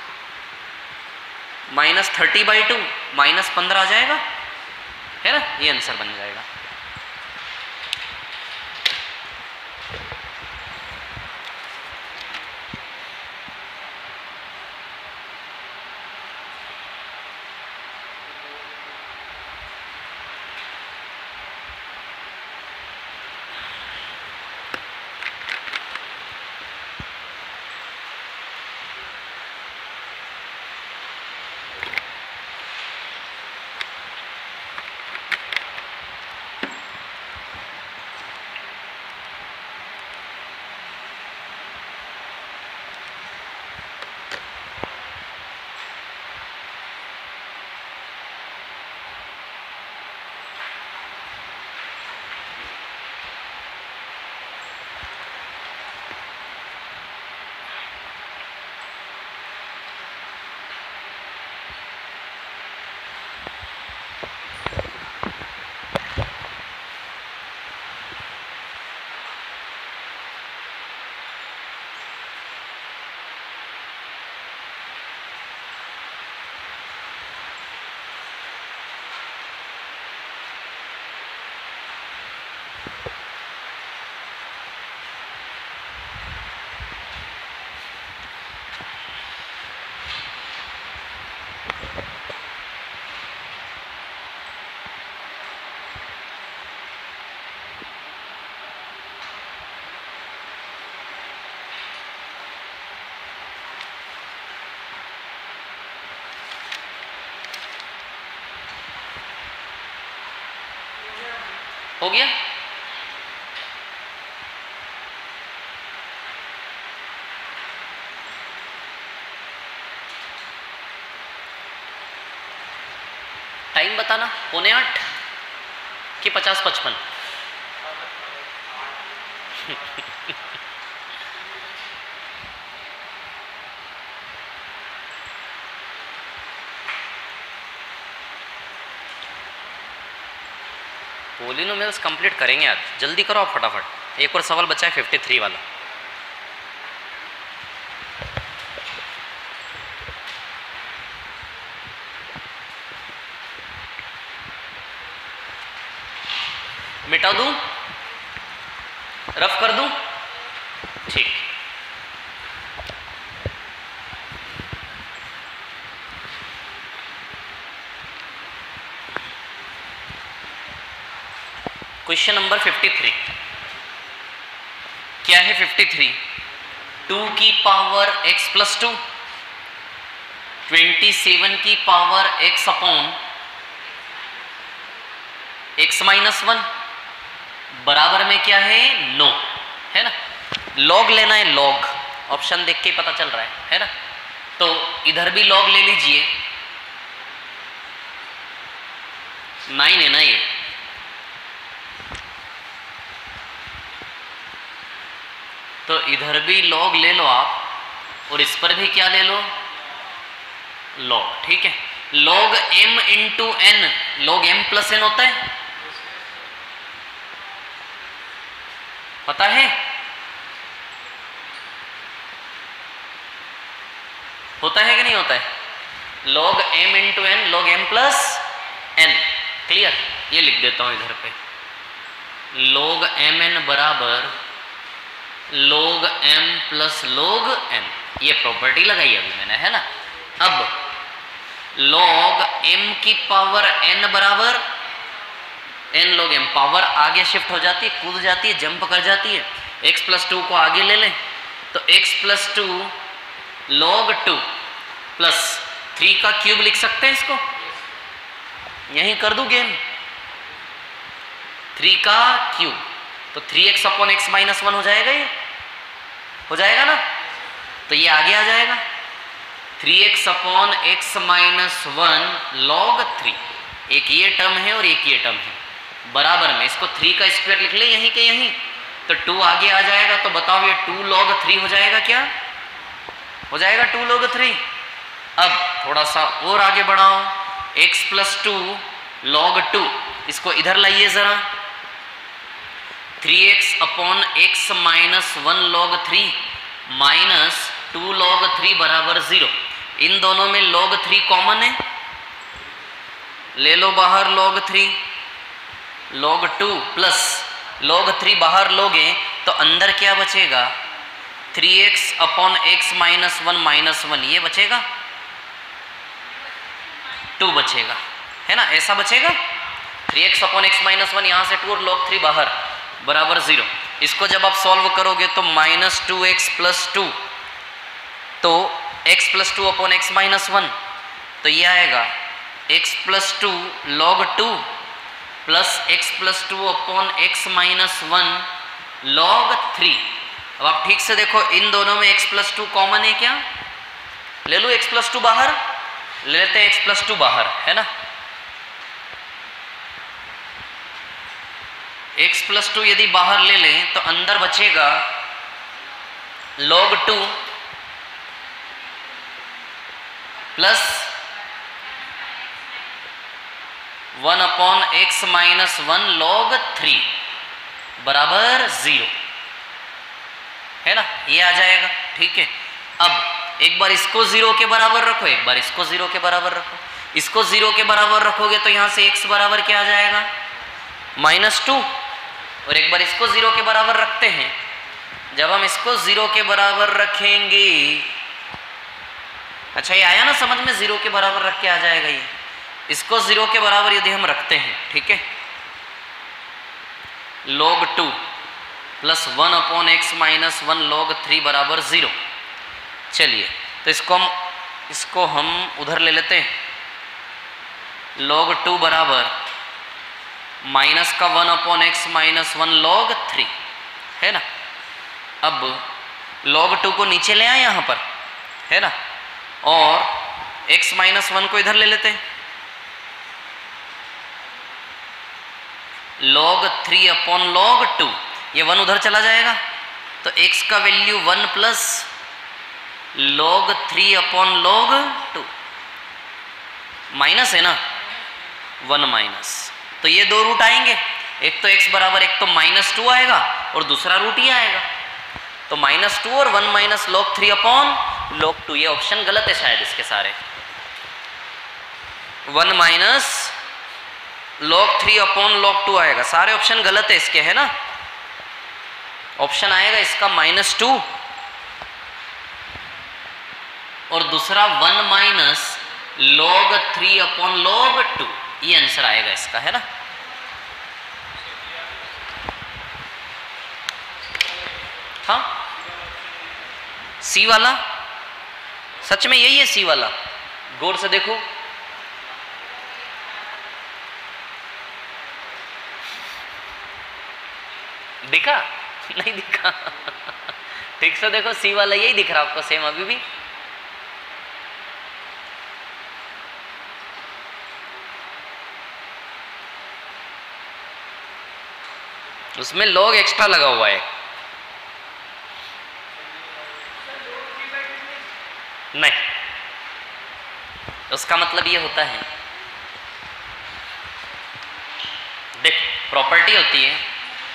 minus thirty by two minus पंद्रह आ जाएगा, है ना, ये आंसर बन जाएगा। हो गया, टाइम बताना, पौने आठ कि पचास पचपन पोलिनोमियल्स कंप्लीट करेंगे आज, जल्दी करो आप फटाफट। एक और सवाल बचा है फिफ्टी थ्री वाला। मिटा दूं, रफ कर दूं, ठीक। क्वेश्चन नंबर फिफ्टी थ्री क्या है? फिफ्टी थ्री, टू की power x plus two, twenty seven की power x upon x minus one बराबर में क्या है? नो, है ना। लॉग लेना है, लॉग, ऑप्शन देख के ही पता चल रहा है है ना। तो इधर भी लॉग ले लीजिए, नाइन है ना ये, तो इधर भी लॉग ले लो आप, और इस पर भी क्या ले लो? लॉग, ठीक है। Log m into n, log m plus n होता है, पता है? होता है कि नहीं होता है? Log m into n, log m plus n, clear. ये लिख देता हूं इधर पे, लॉग एम एन बराबर log m plus log n, ये प्रॉपर्टी लगाई अभी मैंने, है ना। अब log m की पावर n बराबर n log m, पावर आगे शिफ्ट हो जाती है, कूद जाती है, जंप कर जाती है। x प्लस टू को आगे ले लें तो x plus two log two plus three का क्यूब लिख सकते हैं इसको, यही कर दूं गेम, थ्री का क्यूब, तो three x upon x minus one हो जाएगा, ये हो जाएगा ना। तो ये आगे आ जाएगा, three x upon x minus one log three, एक ये टर्म है और एक ये टर्म है, बराबर में इसको थ्री का स्क्वायर लिख ले यहीं के यहीं, तो टू आगे आ जाएगा। तो बताओ ये टू लॉग थ्री हो जाएगा, क्या हो जाएगा? Two log three. अब थोड़ा सा और आगे बढ़ाओ, x plus two log two, इसको इधर लाइए जरा, three x upon x minus one log three minus two log three बराबर जीरो। इन दोनों में लॉग थ्री कॉमन है, ले लो बाहर log three, log two plus log three बाहर लोगे तो अंदर क्या बचेगा? Three x upon x minus one minus one, ये बचेगा, टू बचेगा, है ना, ऐसा बचेगा। Three x upon x minus one, यहाँ से टू और लॉग थ्री बाहर बराबर जीरो। इसको जब आप सॉल्व करोगे तो minus two x plus two, तो x plus two upon x minus one, तो ये आएगा x plus two log two plus x plus two upon x minus one log three. अब आप ठीक से देखो, इन दोनों में x प्लस टू कॉमन है क्या? ले लो x प्लस टू बाहर, ले लेते हैं x प्लस टू बाहर, है ना। x प्लस टू यदि बाहर ले लें तो अंदर बचेगा log two plus one upon x minus one log three बराबर जीरो, है ना, ये आ जाएगा, ठीक है। अब एक बार इसको जीरो के बराबर रखो, एक बार इसको जीरो के बराबर रखो। इसको जीरो के बराबर रखोगे तो यहां से x बराबर क्या आ जाएगा? Minus two. और एक बार इसको जीरो के बराबर रखते हैं, जब हम इसको जीरो के बराबर रखेंगे, अच्छा ये आया ना समझ में, जीरो के बराबर रख के आ जाएगा ये। इसको जीरो के बराबर यदि हम रखते हैं, ठीक है, log two plus one upon x minus one log three बराबर जीरो। चलिए तो इसको हम इसको हम उधर ले लेते हैं, log टू बराबर माइनस का one upon x minus one log three, है ना। अब log टू को नीचे ले आए यहाँ पर, है ना, और x माइनस वन को इधर ले लेते हैं, log three upon log two, ये वन उधर चला जाएगा तो x का value one plus log three upon log two, minus है ना, वन माइनस, तो ये दो रूट आएंगे, एक तो x बराबर एक तो माइनस टू आएगा और दूसरा रूट ये आएगा, तो माइनस टू और one minus log three upon log two. ये ऑप्शन गलत है शायद इसके सारे, one minus log three upon log two आएगा, सारे ऑप्शन गलत है इसके, है ना। ऑप्शन आएगा इसका माइनस टू और दूसरा one minus log three upon log two, ये आंसर आएगा इसका, है ना। हाँ सी वाला, सच में यही है सी वाला, गौर से देखो। दिखा? नहीं दिखा। ठीक से देखो, सी वाला यही दिख रहा आपको सेम अभी भी। उसमें लॉग एक्स्ट्रा लगा हुआ है। नहीं, उसका मतलब ये होता है, देख प्रॉपर्टी होती है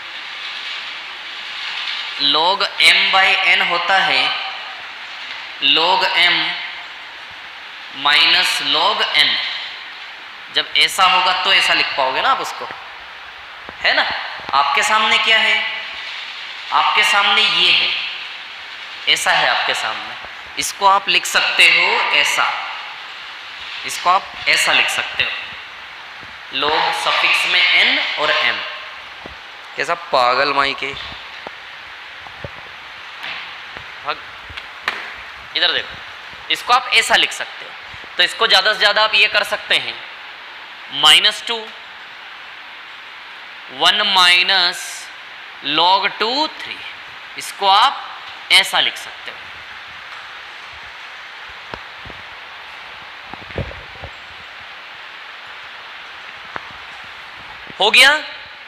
log m बाई एन होता है log m minus log n। जब ऐसा होगा तो ऐसा लिख पाओगे ना आप उसको, है ना। आपके सामने क्या है, आपके सामने ये है, ऐसा है आपके सामने, इसको आप लिख सकते हो ऐसा, इसको आप ऐसा लिख सकते हो log सफिक्स में n और m। कैसा पागल माई के, इधर देखो, इसको आप ऐसा लिख सकते हो। तो इसको ज्यादा से ज्यादा आप ये कर सकते हैं minus two one minus log two three, इसको आप ऐसा लिख सकते हो। हो गया?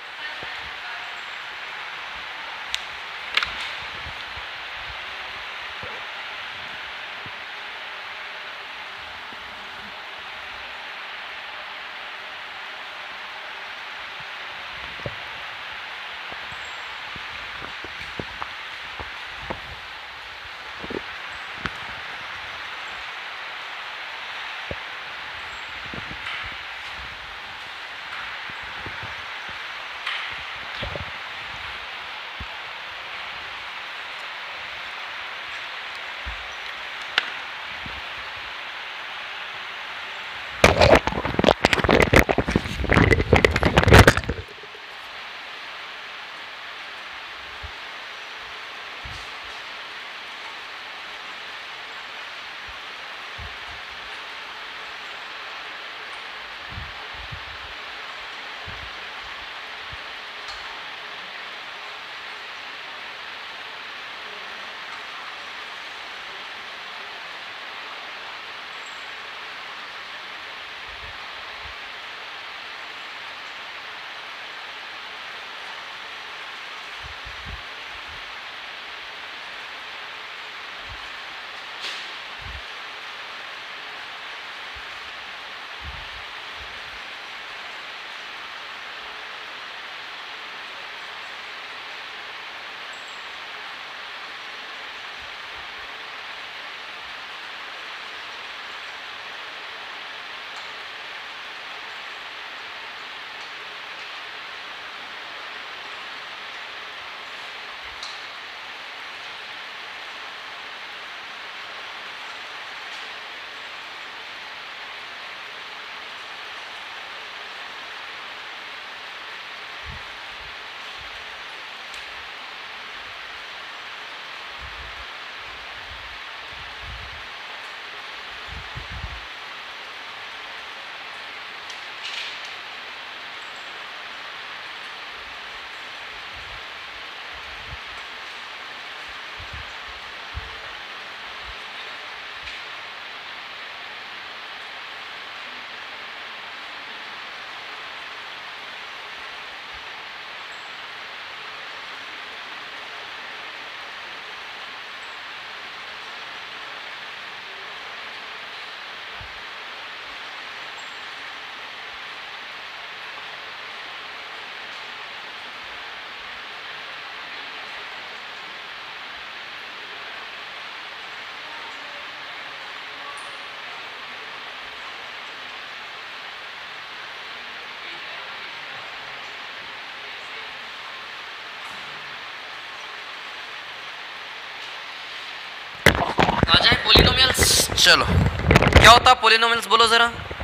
आ जाए पोलिनोमियल्स। चलो, क्या होता है पोलिनोमियल्स, बोलो जरा।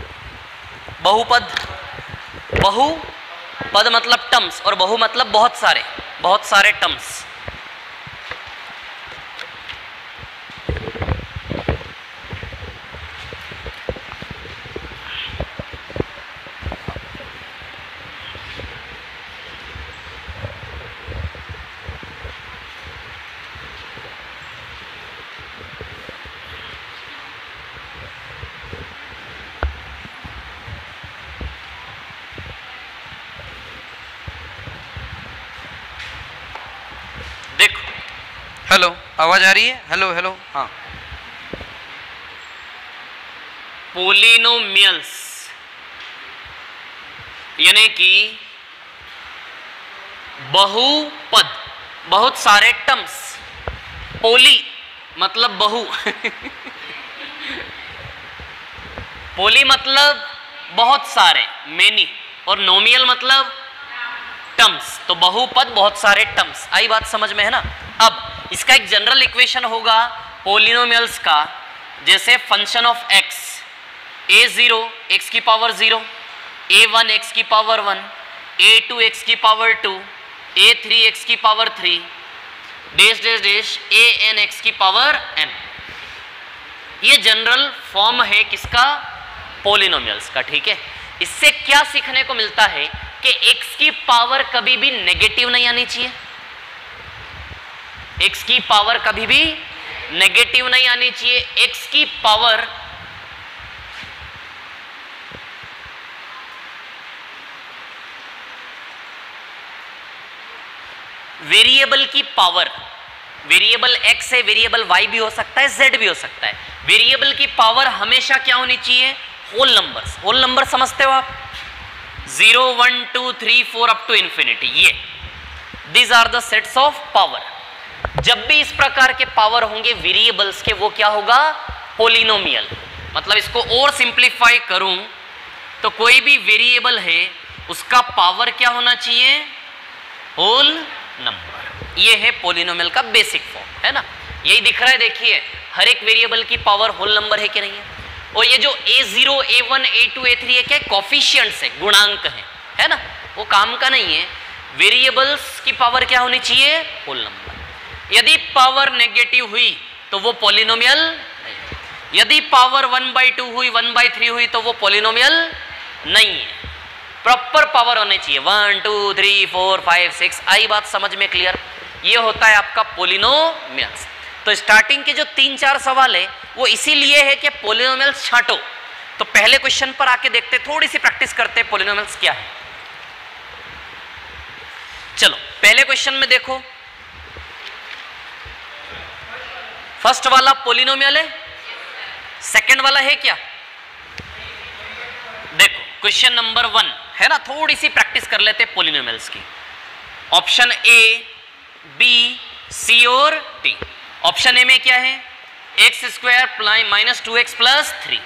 बहुपद, बहुपद मतलब टर्म्स, और बहु मतलब बहुत सारे, बहुत सारे टर्म्स। हेलो, आवाज आ रही है? हेलो हेलो, हाँ। पोलिनोमियल्स यानी कि बहुपद, बहुत सारे टर्म्स। पोली मतलब बहु पोली मतलब बहुत सारे, मेनी, और नोमियल मतलब टर्म्स, तो बहुपद बहुत सारे टर्म्स। आई बात समझ में है ना? अब इसका एक जनरल इक्वेशन होगा पोलिनोमियल्स का, जैसे function of x, a zero x की power zero, a one x की power one, a two x की power two, a three x की power three, dash dash dash a n x की पावर एन। ये जनरल फॉर्म है किसका? पोलिनोमियल्स का। ठीक है, इससे क्या सीखने को मिलता है कि x की पावर कभी भी नेगेटिव नहीं आनी चाहिए। x की पावर कभी भी नेगेटिव नहीं आनी चाहिए। x की पावर वेरिएबल की पावर, वेरिएबल x है, वेरिएबल y भी हो सकता है, z भी हो सकता है। वेरिएबल की पावर हमेशा क्या होनी चाहिए? Whole numbers. होल नंबर समझते हो आप? Zero, one, two, three, four up to infinity, ये these are the sets of power. जब भी इस प्रकार के पावर होंगे वेरिएबल्स के, वो क्या होगा? पोलिनोमियल। मतलब इसको और सिंप्लीफाई करूं तो कोई भी वेरिएबल है उसका पावर क्या होना चाहिए? Whole number. ये है पोलिनोमियल का बेसिक फॉर्म, है ना? यही दिख रहा है, देखिए हर एक वेरिएबल की पावर होल नंबर है कि नहीं है। और ये जो a zero, a one, a two, a three है क्या? कोफिशिएंट्स है, गुणांक है, है ना? वो काम का नहीं है। वेरिएबल्स की पावर क्या होनी चाहिए? Whole number. यदि पावर नेगेटिव हुई तो वो पोलिनोमियल नहीं। यदि पावर वन बाई टू हुई, वन बाई थ्री हुई तो वो पोलिनोमियल नहीं है। प्रॉपर पावर होने चाहिए, one, two, three, four, five, six. आई बात समझ में क्लियर? ये होता है आपका पोलिनोमियल्स। तो स्टार्टिंग के जो तीन चार सवाल है वो इसीलिए है कि पोलिनोमियल्स छांटो। तो पहले क्वेश्चन पर आके देखते, थोड़ी सी प्रैक्टिस करते हैं पोलिनोमियल्स क्या है। चलो पहले क्वेश्चन में देखो, फर्स्ट वाला पोलिनोमियल है, सेकंड वाला है क्या? देखो क्वेश्चन नंबर वन है ना, थोड़ी सी प्रैक्टिस कर लेते पोलिनोमियल्स की। ऑप्शन ए, बी, सी और डी। ऑप्शन ए में क्या है? X square minus two x plus three.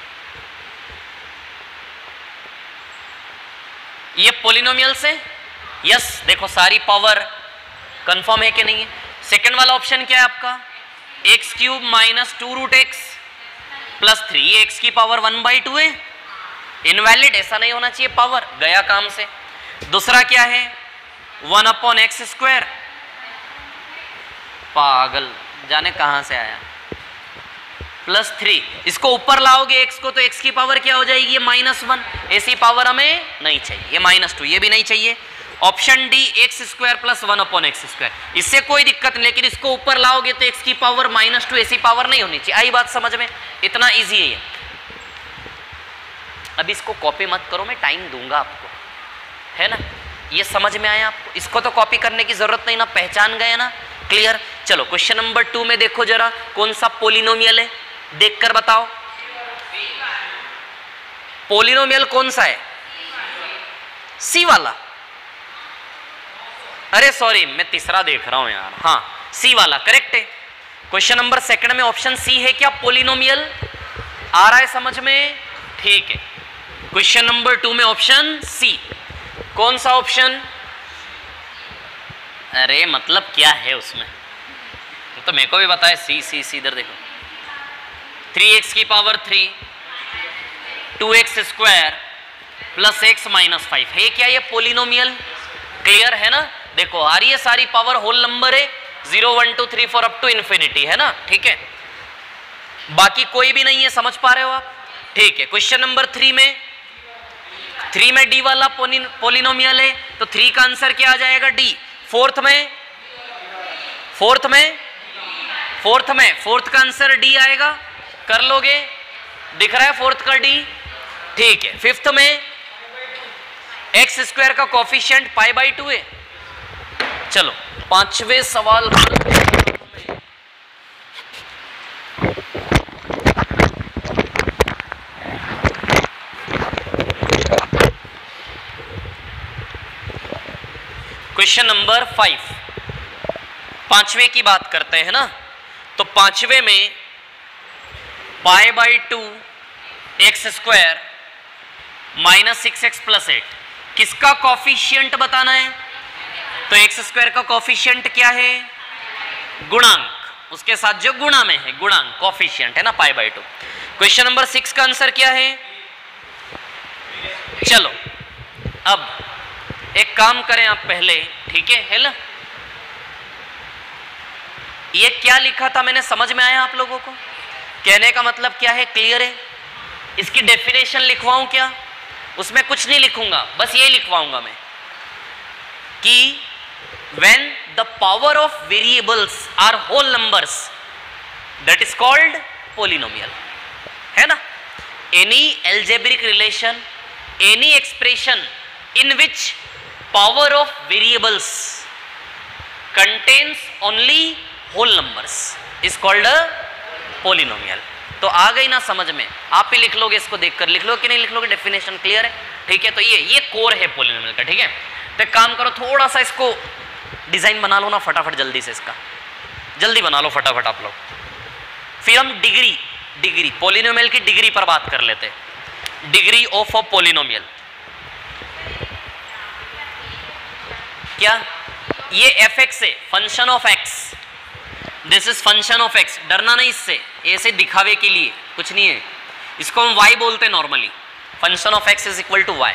ये पोलिनोमियल्स है, यस। देखो सारी पावर कंफर्म है कि नहीं है। सेकंड वाला ऑप्शन क्या है आपका? X cube minus two root x plus three. ये एक्स की पावर वन बाई टू है, इनवैलिड, ऐसा नहीं होना चाहिए, पावर गया काम से। दूसरा क्या है? वन अपॉन एक्स स्क्वायर, पागल जाने कहां से आया, प्लस थ्री। इसको ऊपर लाओगे एक्स को तो एक्स की पावर क्या हो जाएगी? ये माइनस वन। ऐसी पावर हमें नहीं चाहिए। ये माइनस टू, ये भी नहीं चाहिए। Option D x square plus one upon x square, इससे कोई दिक्कत नहीं, लेकिन इसको ऊपर लाओगे तो एक्स की पावर माइनस टू, ऐसी पावर नहीं होनी चाहिए। आई बात समझ में? इतना ईजी है ये। अब इसको कॉपी मत करो, मैं टाइम दूंगा आपको, है ना? ये समझ में आया आपको? इसको तो कॉपी करने की जरूरत नहीं ना, पहचान गए ना? क्लियर? चलो क्वेश्चन नंबर टू में देखो जरा, कौन सा पोलिनोमियल है, देखकर बताओ। पोलिनोमियल कौन सा है? सी वाला। अरे सॉरी, मैं तीसरा देख रहा हूं यार। हाँ, सी वाला करेक्ट है। क्वेश्चन नंबर सेकंड में ऑप्शन सी है क्या पोलिनोमियल? आ रहा है समझ में? ठीक है। क्वेश्चन नंबर टू में ऑप्शन सी। कौन सा ऑप्शन? अरे मतलब क्या है उसमें, तो मेरे को भी बताए। सी सी सी इधर देखो, थ्री एक्स की power three, two x square plus x minus five है क्या ये पोलिनोमियल? क्लियर है ना? देखो आ रही है सारी पावर, होल नंबर है, zero, one, two, three, four up to infinity, है ना? ठीक है, बाकी कोई भी नहीं है, समझ पा रहे हो आप? ठीक है। क्वेश्चन नंबर थ्री में, थ्री में डी वाला पोलिनोमियल है, तो थ्री का आंसर क्या आ जाएगा? डी। फोर्थ में, फोर्थ में, फोर्थ में, फोर्थ का आंसर डी आएगा, कर लोगे? दिख रहा है फोर्थ का डी? ठीक है। फिफ्थ में एक्स स्क्वायर का कोफिशिएंट पाई बाई टू है। चलो पांचवें सवाल पर क्वेश्चन नंबर फाइव, पांचवे की बात करते हैं ना। तो पांचवे में pi by two x square minus six x plus eight, किसका कॉफिशियंट बताना है? तो एक्स स्क्वायर का कॉफिशियंट क्या है? गुणांक, उसके साथ जो गुणा में है गुणांक, कॉफिशियंट है ना pi by two. Question number six का आंसर क्या है? चलो अब एक काम करें आप पहले, ठीक है है ना? ये क्या लिखा था मैंने, समझ में आया आप लोगों को? कहने का मतलब क्या है, क्लियर है? इसकी डेफिनेशन लिखवाऊं क्या? उसमें कुछ नहीं लिखूंगा, बस ये लिखवाऊंगा मैं कि when the power of variables are whole numbers that is called polynomial, है ना? any algebraic relation, any expression in which power of variables contains only whole numbers is called a polynomial। तो आ गई ना समझ में? आप ही लिख लोगे, इसको देखकर लिख लो कि नहीं लिख लोगे? डेफिनेशन क्लियर है, ठीक है? तो ये ये कोर है पोलिनोमियल का, ठीक है? तो एक काम करो, थोड़ा सा इसको डिजाइन बना लो ना फटाफट, जल्दी से इसका जल्दी बना लो फटाफट आप लोग। फिर हम डिग्री डिग्री पोलिनोमियल की डिग्री पर बात कर लेते हैं। डिग्री ऑफ अ पोलिनोमियल क्या? ये एफ एक्स है, function of x, this is function of x. डरना नहीं इससे, ऐसे दिखावे के लिए कुछ नहीं है। इसको हम y बोलते हैं normally, function of x is equal to y.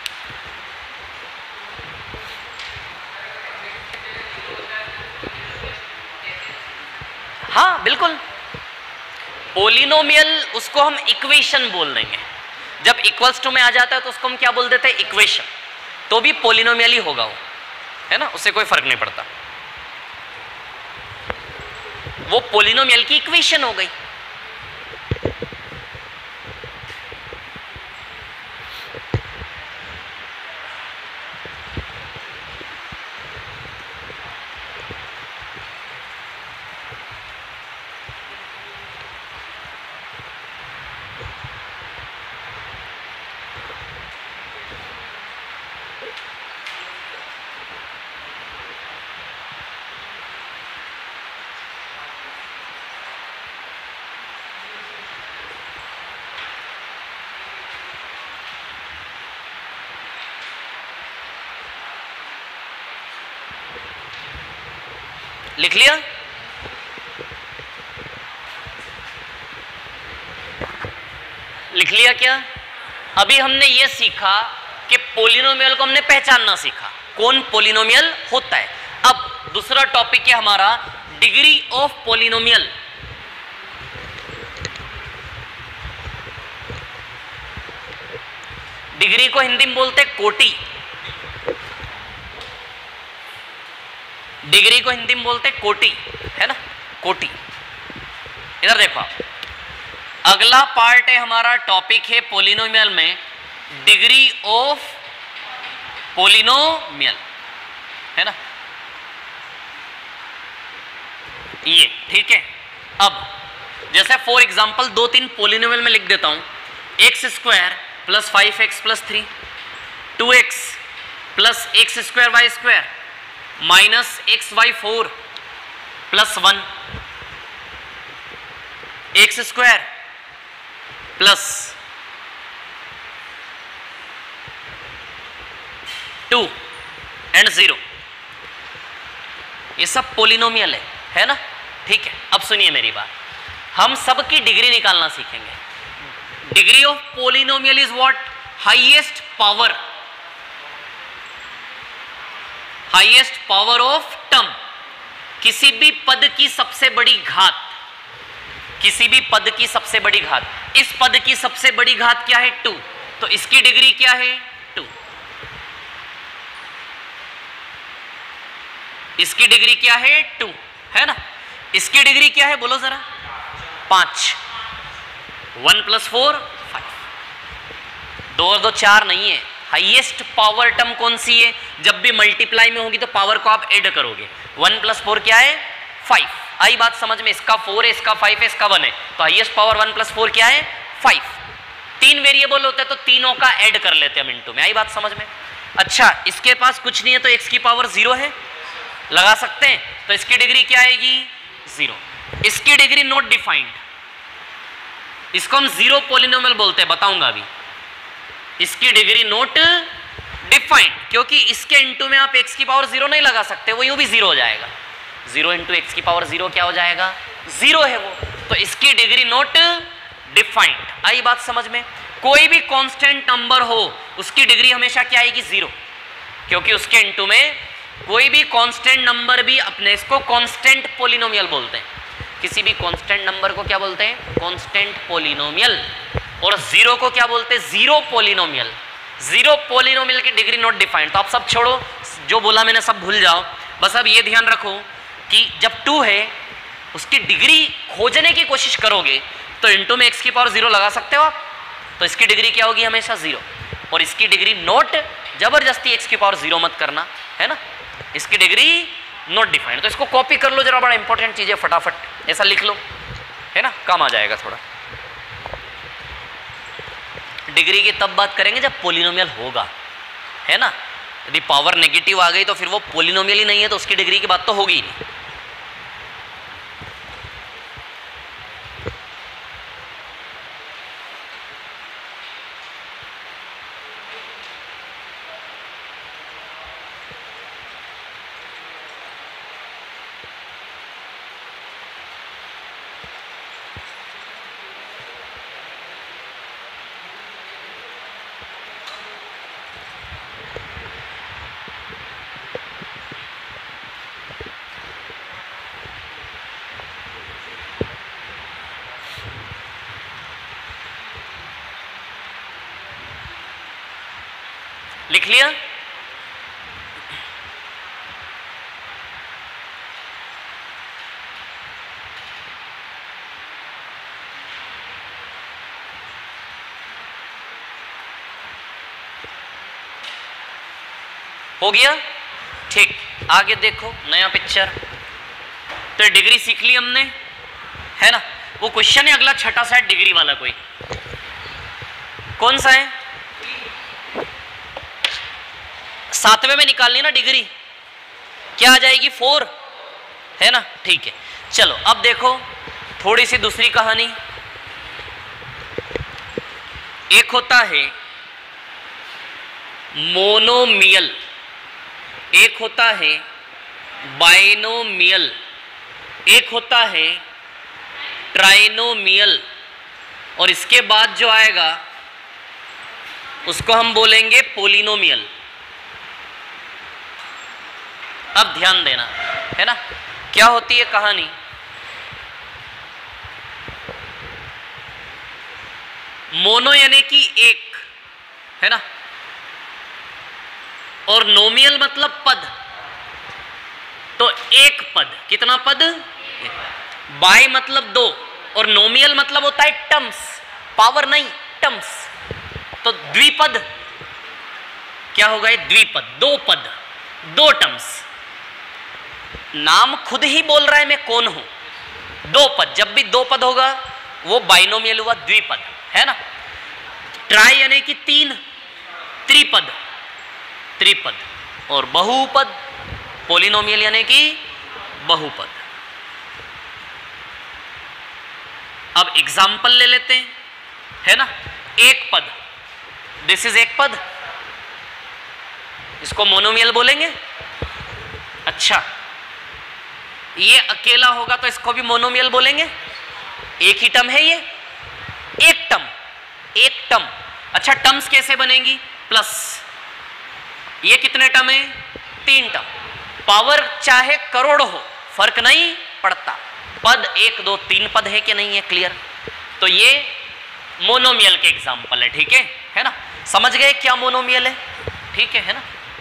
हाँ बिल्कुल, पोलिनोमियल उसको हम इक्वेशन बोल देंगे। जब इक्वल्स टू में आ जाता है तो उसको हम क्या बोल देते हैं? इक्वेशन। तो भी पोलिनोमियल ही होगा वो, है ना? उससे कोई फर्क नहीं पड़ता, वो पोलिनोमियल की इक्वेशन हो गई। लिख लिया? लिख लिया क्या? अभी हमने ये सीखा कि पोलिनोमियल को हमने पहचानना सीखा, कौन पोलिनोमियल होता है। अब दूसरा टॉपिक है हमारा डिग्री ऑफ पोलिनोमियल। डिग्री को हिंदी में बोलते कोटि, डिग्री को हिंदी में बोलते कोटि, है ना? कोटि। इधर देखो आप, अगला पार्ट है हमारा, टॉपिक है पोलिनोमियल में डिग्री ऑफ पोलिनोमियल, है ना? ये ठीक है। अब जैसे फॉर एग्जांपल दो तीन पोलिनोमियल में लिख देता हूं, x square plus five x plus three, two x plus x square y square minus x y four plus one, x square plus two and zero, ये सब पोलिनोमियल है, है ना? ठीक है। अब सुनिए मेरी बात, हम सब की डिग्री निकालना सीखेंगे। Degree of polynomial is what? Highest power, highest power of term, किसी भी पद की सबसे बड़ी घात, किसी भी पद की सबसे बड़ी घात। इस पद की सबसे बड़ी घात क्या है? टू, तो इसकी डिग्री क्या है? टू। इसकी डिग्री क्या है? टू, है ना? इसकी डिग्री क्या है बोलो जरा? पांच। वन प्लस फोर फाइव, दो और दो चार नहीं है। हाईएस्ट पावर टर्म कौन सी है? जब भी मल्टीप्लाई में होगी तो पावर को आप ऐड करोगे। वन प्लस फोर क्या है? फाइव। आई बात समझ में? इसका फोर है, इसका फाइव है, इसका वन है, तो highest power one plus four क्या है? फाइव। तीन वेरिएबल होते हैं तो तीनों का ऐड कर लेते हैं हम इनटू में। आई बात समझ में? अच्छा, इसके पास कुछ नहीं है तो x की पावर जीरो है, लगा सकते हैं, तो इसकी डिग्री क्या आएगी? जीरो। इसकी डिग्री नॉट डिफाइंड, इसको हम जीरो पॉलिनोमियल बोलते हैं, बताऊंगा अभी। इसकी डिग्री नॉट डिफाइंड, क्योंकि इसके इंटू में आप x की पावर जीरो नहीं लगा सकते, वो यूं भी जीरो हो जाएगा। जीरो इंटू एक्स की पावर जीरो क्या हो जाएगा? जीरो है वो, तो इसकी डिग्री नॉट डिफाइंड। आई बात समझ में? कोई भी कांस्टेंट नंबर हो उसकी डिग्री हमेशा क्या आएगी? जीरो, क्योंकि उसके इनटू में कोई भी कांस्टेंट नंबर भी, अपने इसको कांस्टेंट पॉलिनोमियल बोलते हैं। किसी भी कांस्टेंट नंबर को क्या बोलते हैं? Constant polynomial. और जीरो को क्या बोलते हैं? Zero polynomial. जीरो पॉलिनोमियल की डिग्री नॉट डिफाइंड। तो आप सब छोड़ो, जो बोला मैंने सब भूल जाओ, बस अब ये ध्यान रखो कि जब टू है उसकी डिग्री खोजने की कोशिश करोगे तो इंटू में एक्स की पावर जीरो लगा सकते हो आप, तो इसकी डिग्री क्या होगी? हमेशा जीरो। और इसकी डिग्री नॉट, जबरदस्ती एक्स की पावर जीरो मत करना, है ना, इसकी डिग्री नॉट डिफाइंड। तो इसको कॉपी कर लो जरा, बड़ा इंपॉर्टेंट चीज है, फटाफट ऐसा लिख लो, है ना, काम आ जाएगा थोड़ा। डिग्री की तब बात करेंगे जब पॉलिनोमियल होगा, है ना। यदि पावर नेगेटिव आ गई तो फिर वो पॉलिनोमियल ही नहीं है, तो उसकी डिग्री की बात तो होगी ही नहीं। लिख लिया? हो गया? ठीक, आगे देखो नया पिक्चर। तो डिग्री सीख ली हमने, है ना। वो क्वेश्चन है अगला छठा सेट डिग्री वाला, कोई कौन सा है? सातवें में निकालनी ना डिग्री, क्या आ जाएगी? फोर, है ना। ठीक है, चलो अब देखो थोड़ी सी दूसरी कहानी। एक होता है मोनोमियल, एक होता है बाइनोमियल, एक होता है ट्राइनोमियल, और इसके बाद जो आएगा उसको हम बोलेंगे पोलिनोमियल। अब ध्यान देना, है ना, क्या होती है कहानी। मोनो यानी कि एक, है ना, और नोमियल मतलब पद, तो एक पद। कितना पद? बाय मतलब दो, और नोमियल मतलब होता है टर्म्स, पावर नहीं, टर्म्स। तो द्विपद क्या होगा? ये द्विपद, दो पद, दो टर्म्स। नाम खुद ही बोल रहा है मैं कौन हूं, दो पद। जब भी दो पद होगा वो बाइनोमियल हुआ, द्विपद, है ना। ट्राई यानी कि तीन, त्रिपद, त्रिपद। और बहुपद, पोलिनोमियल यानी कि बहुपद। अब एग्जाम्पल ले लेते हैं, है ना। एक पद, दिस इज एक पद, इसको मोनोमियल बोलेंगे। अच्छा, ये अकेला होगा तो इसको भी मोनोमियल बोलेंगे। एक ही टर्म है ये, एक टर्म, एक टर्म। अच्छा, टर्म्स कैसे बनेंगी? प्लस, ये कितने टर्म है? तीन टर्म। पावर चाहे करोड़ हो, फर्क नहीं पड़ता, पद एक दो तीन पद है कि नहीं है, क्लियर। तो ये मोनोमियल के एग्जाम्पल है, ठीक है, है ना। समझ गए क्या मोनोमियल है? ठीक है, है ना।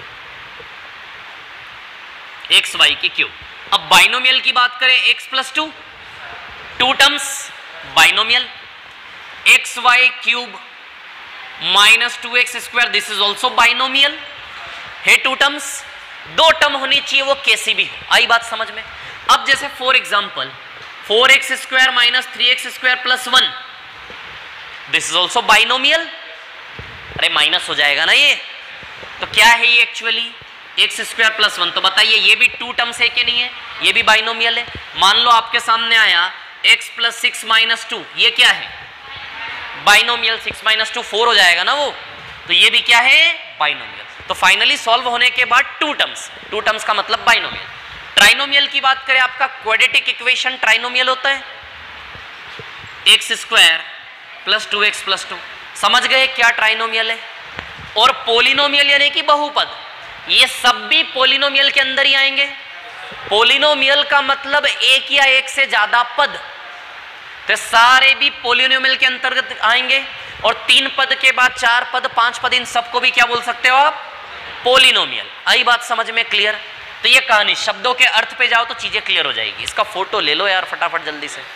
एक्स वाई की क्यूब। अब बाइनोमियल की बात करें, x plus two, two terms binomial. X y cube minus two x square, this is also binomial है। टू टर्म्स, दो टर्म होनी चाहिए, वो कैसी भी हो। आई बात समझ में? अब जैसे for example four x square minus three x square plus one, this is also binomial. अरे माइनस हो जाएगा ना ये, तो क्या है ये actually x square plus one. तो बताइए ये भी टू टर्म्स है कि नहीं है, ये भी बाइनोमियल है। मान लो आपके सामने आया x plus six minus two, ये क्या है binomial, six minus two four हो जाएगा ना वो, तो ये भी क्या है बाइनोमियल। तो फाइनली सॉल्व होने के बाद टू टर्म्स, टू टर्म्स का मतलब बाइनोमियल। ट्राइनोमियल की बात करें, आपका क्वाड्रेटिक इक्वेशन ट्राइनोमियल होता है, x square plus two x plus two. समझ गए क्या ट्राइनोमियल है। और पोलिनोमियल यानी कि बहुपद, ये सब भी पोलिनोमियल के अंदर ही आएंगे। पोलिनोमियल का मतलब एक या एक से ज्यादा पद, तो सारे भी पोलिनोमियल के अंतर्गत आएंगे। और तीन पद के बाद चार पद, पांच पद, इन सबको भी क्या बोल सकते हो आप पोलिनोमियल। आई बात समझ में क्लियर। तो ये कहानी, शब्दों के अर्थ पे जाओ तो चीजें क्लियर हो जाएगी। इसका फोटो ले लो यार फटाफट जल्दी से।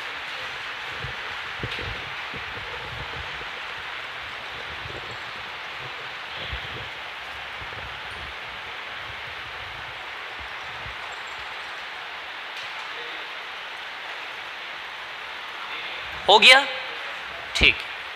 हो गया ठीक।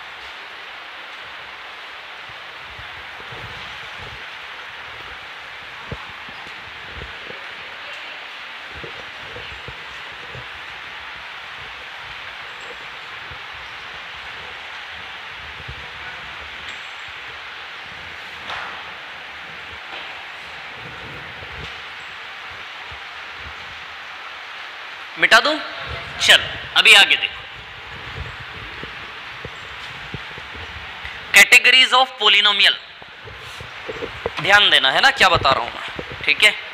मिटा दूं? चल अभी आगे देखो, कैटेगरीज ऑफ पोलिनोमियल। ध्यान देना है ना क्या बता रहा हूं मैं, ठीक है।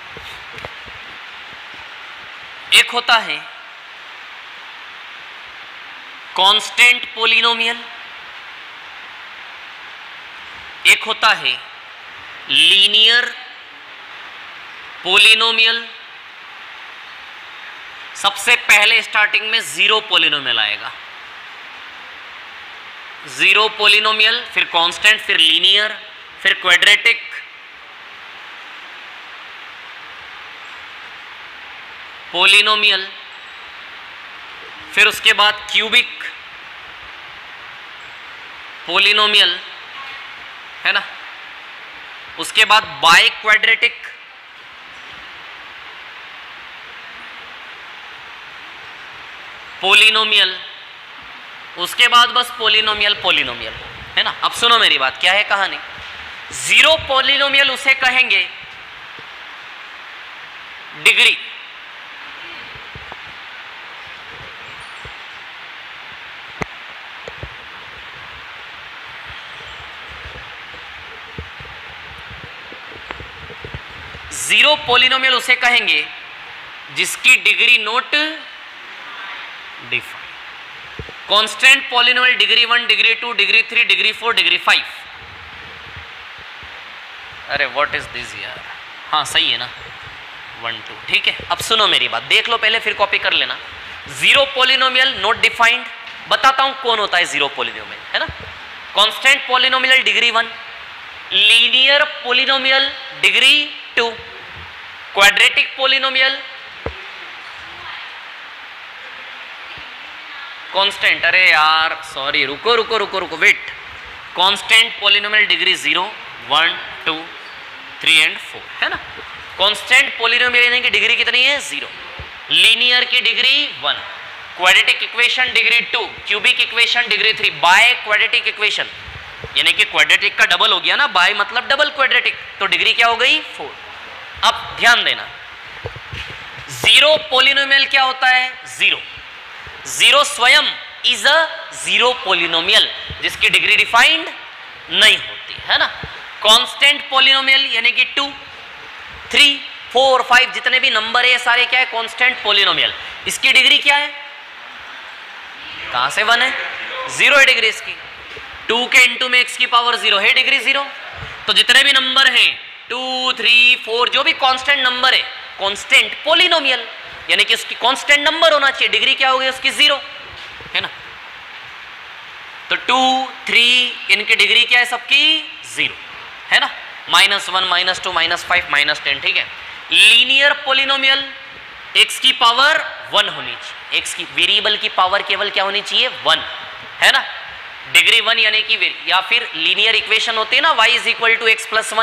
एक होता है कांस्टेंट पोलिनोमियल, एक होता है लीनियर पोलिनोमियल। सबसे पहले स्टार्टिंग में जीरो पोलिनोमियल आएगा, जीरो पोलिनोमियल, फिर कांस्टेंट, फिर लीनियर, फिर क्वाड्रेटिक, पोलिनोमियल, फिर उसके बाद क्यूबिक पोलिनोमियल, है ना। उसके बाद बाय क्वाड्रेटिक, पोलिनोमियल, उसके बाद बस पोलिनोमियल पोलिनोमियल, है ना। अब सुनो मेरी बात, क्या है कहानी। जीरो पोलिनोमियल उसे कहेंगे डिग्री, जीरो पोलिनोमियल उसे कहेंगे जिसकी degree not defined. Constant polynomial degree one, degree two, degree three, degree four, degree five. अरे व्हाट इज दिस यार, हाँ सही है ना, वन टू, ठीक है। अब सुनो मेरी बात, देख लो पहले फिर कॉपी कर लेना। जीरो पोलिनोमियल नोट डिफाइंड, बताता हूं कौन होता है जीरो पोलिनोमियल, है ना। Constant polynomial degree one, linear polynomial degree two, quadratic polynomial, constant, अरे यार सॉरी, रुको रुको रुको रुको wait. Constant polynomial degree zero, one, two, three and four, है ना। कांस्टेंट पोलिनोमियल यानी कि डिग्री कितनी है जीरो, लीनियर की degree one, quadratic equation degree two, cubic equation degree three, biquadratic equation यानी कि क्वाड्रेटिक का डबल हो गया ना, बाय मतलब डबल क्वाड्रेटिक, तो डिग्री क्या हो गई फोर। अब ध्यान देना, जीरो पोलिनोमियल क्या होता है जीरो, जीरो स्वयं इज अ जीरो पोलिनोमियल जिसकी डिग्री डिफाइंड नहीं होती, है ना। कांस्टेंट पोलिनोमियल यानी कि टू, थ्री, फोर, फाइव जितने भी नंबर है सारे क्या है कांस्टेंट पोलिनोमियल। इसकी डिग्री क्या है, कहां से वन है, जीरो है डिग्री इसकी। टू के इंटू में एक्स की पावर जीरो है डिग्री जीरो। तो जितने भी नंबर हैं टू, थ्री, फोर, जो भी कांस्टेंट नंबर है कांस्टेंट पोलिनोमियल यानी कि उसकी कांस्टेंट नंबर होना चाहिए, डिग्री क्या हो गई उसकी जीरो, है ना। तो टू, थ्री, इनकी डिग्री क्या है सबकी जीरो, है ना। Minus one, minus two, minus five, minus ten, ठीक है। लीनियर पोलिनोमियल एक्स की पावर वन होनी चाहिए, एक्स की वेरिएबल की पावर केवल क्या होनी चाहिए वन, है ना। डिग्री वन यानी कि, या फिर लीनियर इक्वेशन होती है ना, y is equal to x plus one,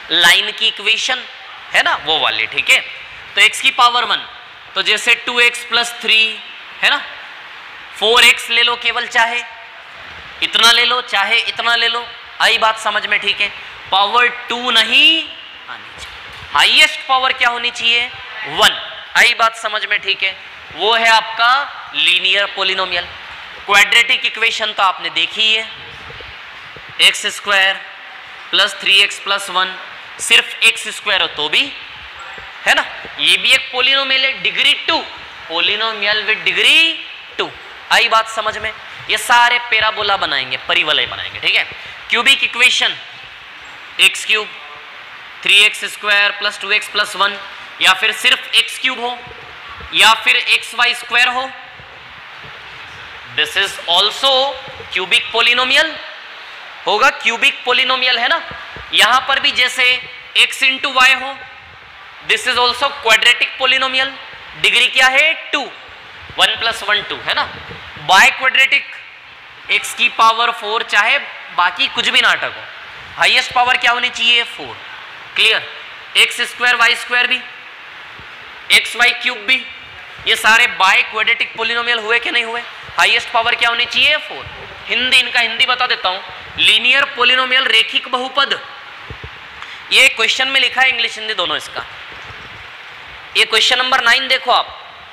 line की इक्वेशन है ना, वो वाले, ठीक है। तो x की पावर वन, तो जैसे टू एक्स प्लस थ्री है ना, फोर एक्स ले लो केवल, चाहे इतना ले लो चाहे इतना ले लो, आई बात समझ में, ठीक है। पावर टू नहीं आनी चाहिए, हाईएस्ट पावर क्या होनी चाहिए, वन, आई बात समझ में, ठीक है। वो है आपका लीनियर पॉलिनोमियल। क्वाड्रेटिक इक्वेशन तो आपने देखी है, x square plus three x plus one, सिर्फ एक्स स्क्वायर हो तो भी है ना, ये भी एक पॉलिनोमियल है, degree two, polynomial with degree two, आई बात समझ में। ये सारे पैराबोला बनाएंगे, परिवलय बनाएंगे, ठीक है। Cubic equation, x cube three x square plus two x plus one, या फिर सिर्फ एक्स क्यूब हो, या फिर एक्स वाई स्क्वायर हो, this is also cubic polynomial होगा, क्यूबिक पॉलिनोमियल है ना। यहां पर भी जैसे x इंटू वाई हो, this is also quadratic polynomial, degree क्या है two, one plus one two है ना। बाय क्वाड्रेटिक, x की पावर फोर, चाहे बाकी कुछ भी नाटक हो, हाईएस्ट पावर क्या होनी चाहिए, four, clear. X square y square भी, एक्स वाई क्यूब भी, ये सारे बाय क्वाड्रेटिक पॉलिनोमियल हुए कि नहीं हुए, हाईएस्ट पावर क्या होनी चाहिए, फोर। हिंदी, इनका हिंदी बता देता हूं, लीनियर पॉलिनोमियल रेखिक बहुपद, ये क्वेश्चन में लिखा है, इंग्लिश हिंदी दोनों इसका। ये क्वेश्चन नंबर नाइन देखो आप,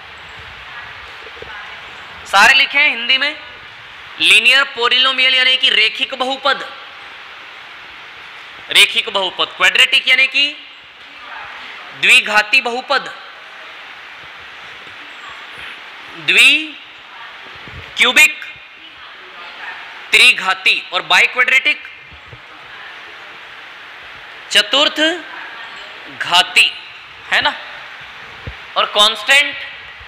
सारे लिखे हैं हिंदी में, लीनियर पॉलिनोमियल यानी कि रेखिक बहुपद, रेखिक बहुपद, क्वाड्रेटिक यानी कि द्विघाती बहुपद, द्वि क्यूबिक त्रिघाती, और बाई क्वाड्रेटिक चतुर्थ घाती है ना। और कांस्टेंट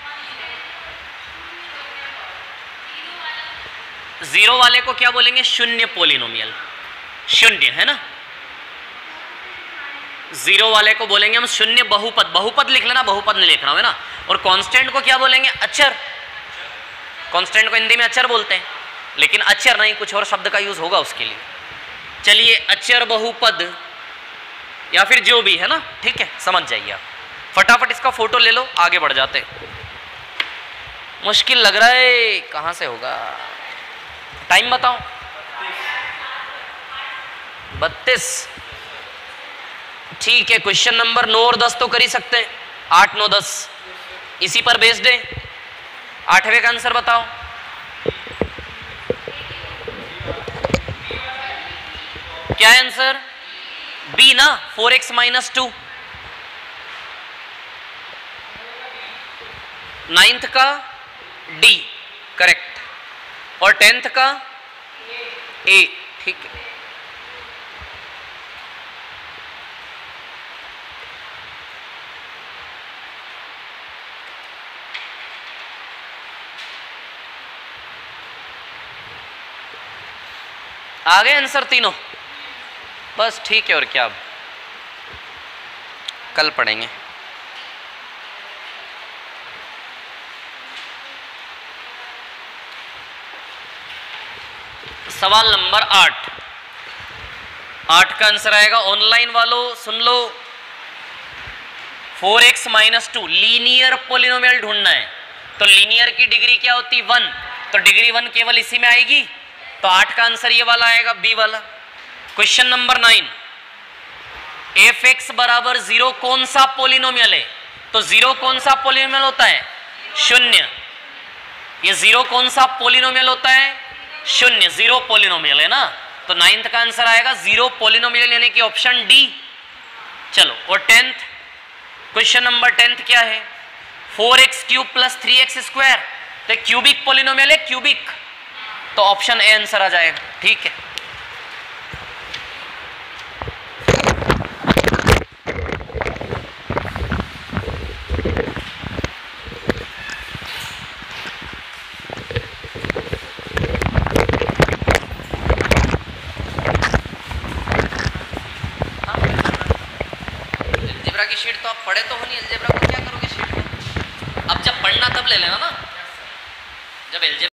जीरो वाले को क्या बोलेंगे, शून्य पॉलिनोमियल, शून्य है ना, जीरो वाले को बोलेंगे हम शून्य बहुपद, बहुपद लिख लेना, बहुपद नहीं लिख रहा हूं है ना। और कांस्टेंट को क्या बोलेंगे, अचर, कांस्टेंट को हिंदी में अचर बोलते हैं, लेकिन अचर नहीं, कुछ और शब्द का यूज होगा उसके लिए। चलिए अचर बहुपद या फिर जो भी है ना, ठीक है, समझ जाइए आप। फटाफट इसका फोटो ले लो, आगे बढ़ जाते। मुश्किल लग रहा है, कहां से होगा, टाइम बताओ, बत्तीस, ठीक है। क्वेश्चन नंबर नौ और दस तो कर ही सकते हैं, आठ नौ दस इसी पर बेस्ड है। आठवें का आंसर बताओ, क्या है आंसर, बी ना, four x minus two. Ninth का डी करेक्ट, और टेंथ का ए, ठीक है। आ गए आंसर तीनों, बस ठीक है। और क्या, अब कल पढ़ेंगे। सवाल नंबर आठ, आठ का आंसर आएगा, ऑनलाइन वालों सुन लो, four x minus two linear polynomial ढूंढना है। तो लीनियर की डिग्री क्या होती, वन, तो डिग्री वन केवल इसी में आएगी, तो आठ का आंसर ये वाला आएगा, बी वाला। Question number nine, F x बराबर जीरो कौन सा पॉलिनोमियल है, तो जीरो कौन सा पॉलिनोमियल होता है, शून्य। ये जीरो कौन सा पॉलिनोमियल होता है, शून्य, जीरो पॉलिनोमियल है ना। तो नाइन्थ का आंसर आएगा जीरो पॉलिनोमियल यानी कि ऑप्शन डी। चलो, और टेंथ, क्वेश्चन नंबर टेंथ क्या है, four x cube plus three x square, तो क्यूबिक पॉलिनोमियल है, क्यूबिक, तो ऑप्शन ए आंसर आ जाएगा, ठीक है। अलजेब्रा की शीट तो आप पढ़े तो हो नहीं, अलजेब्रा को क्या करोगे शीट में, अब जब पढ़ना तब ले लेना ना, जब अलजेब्रा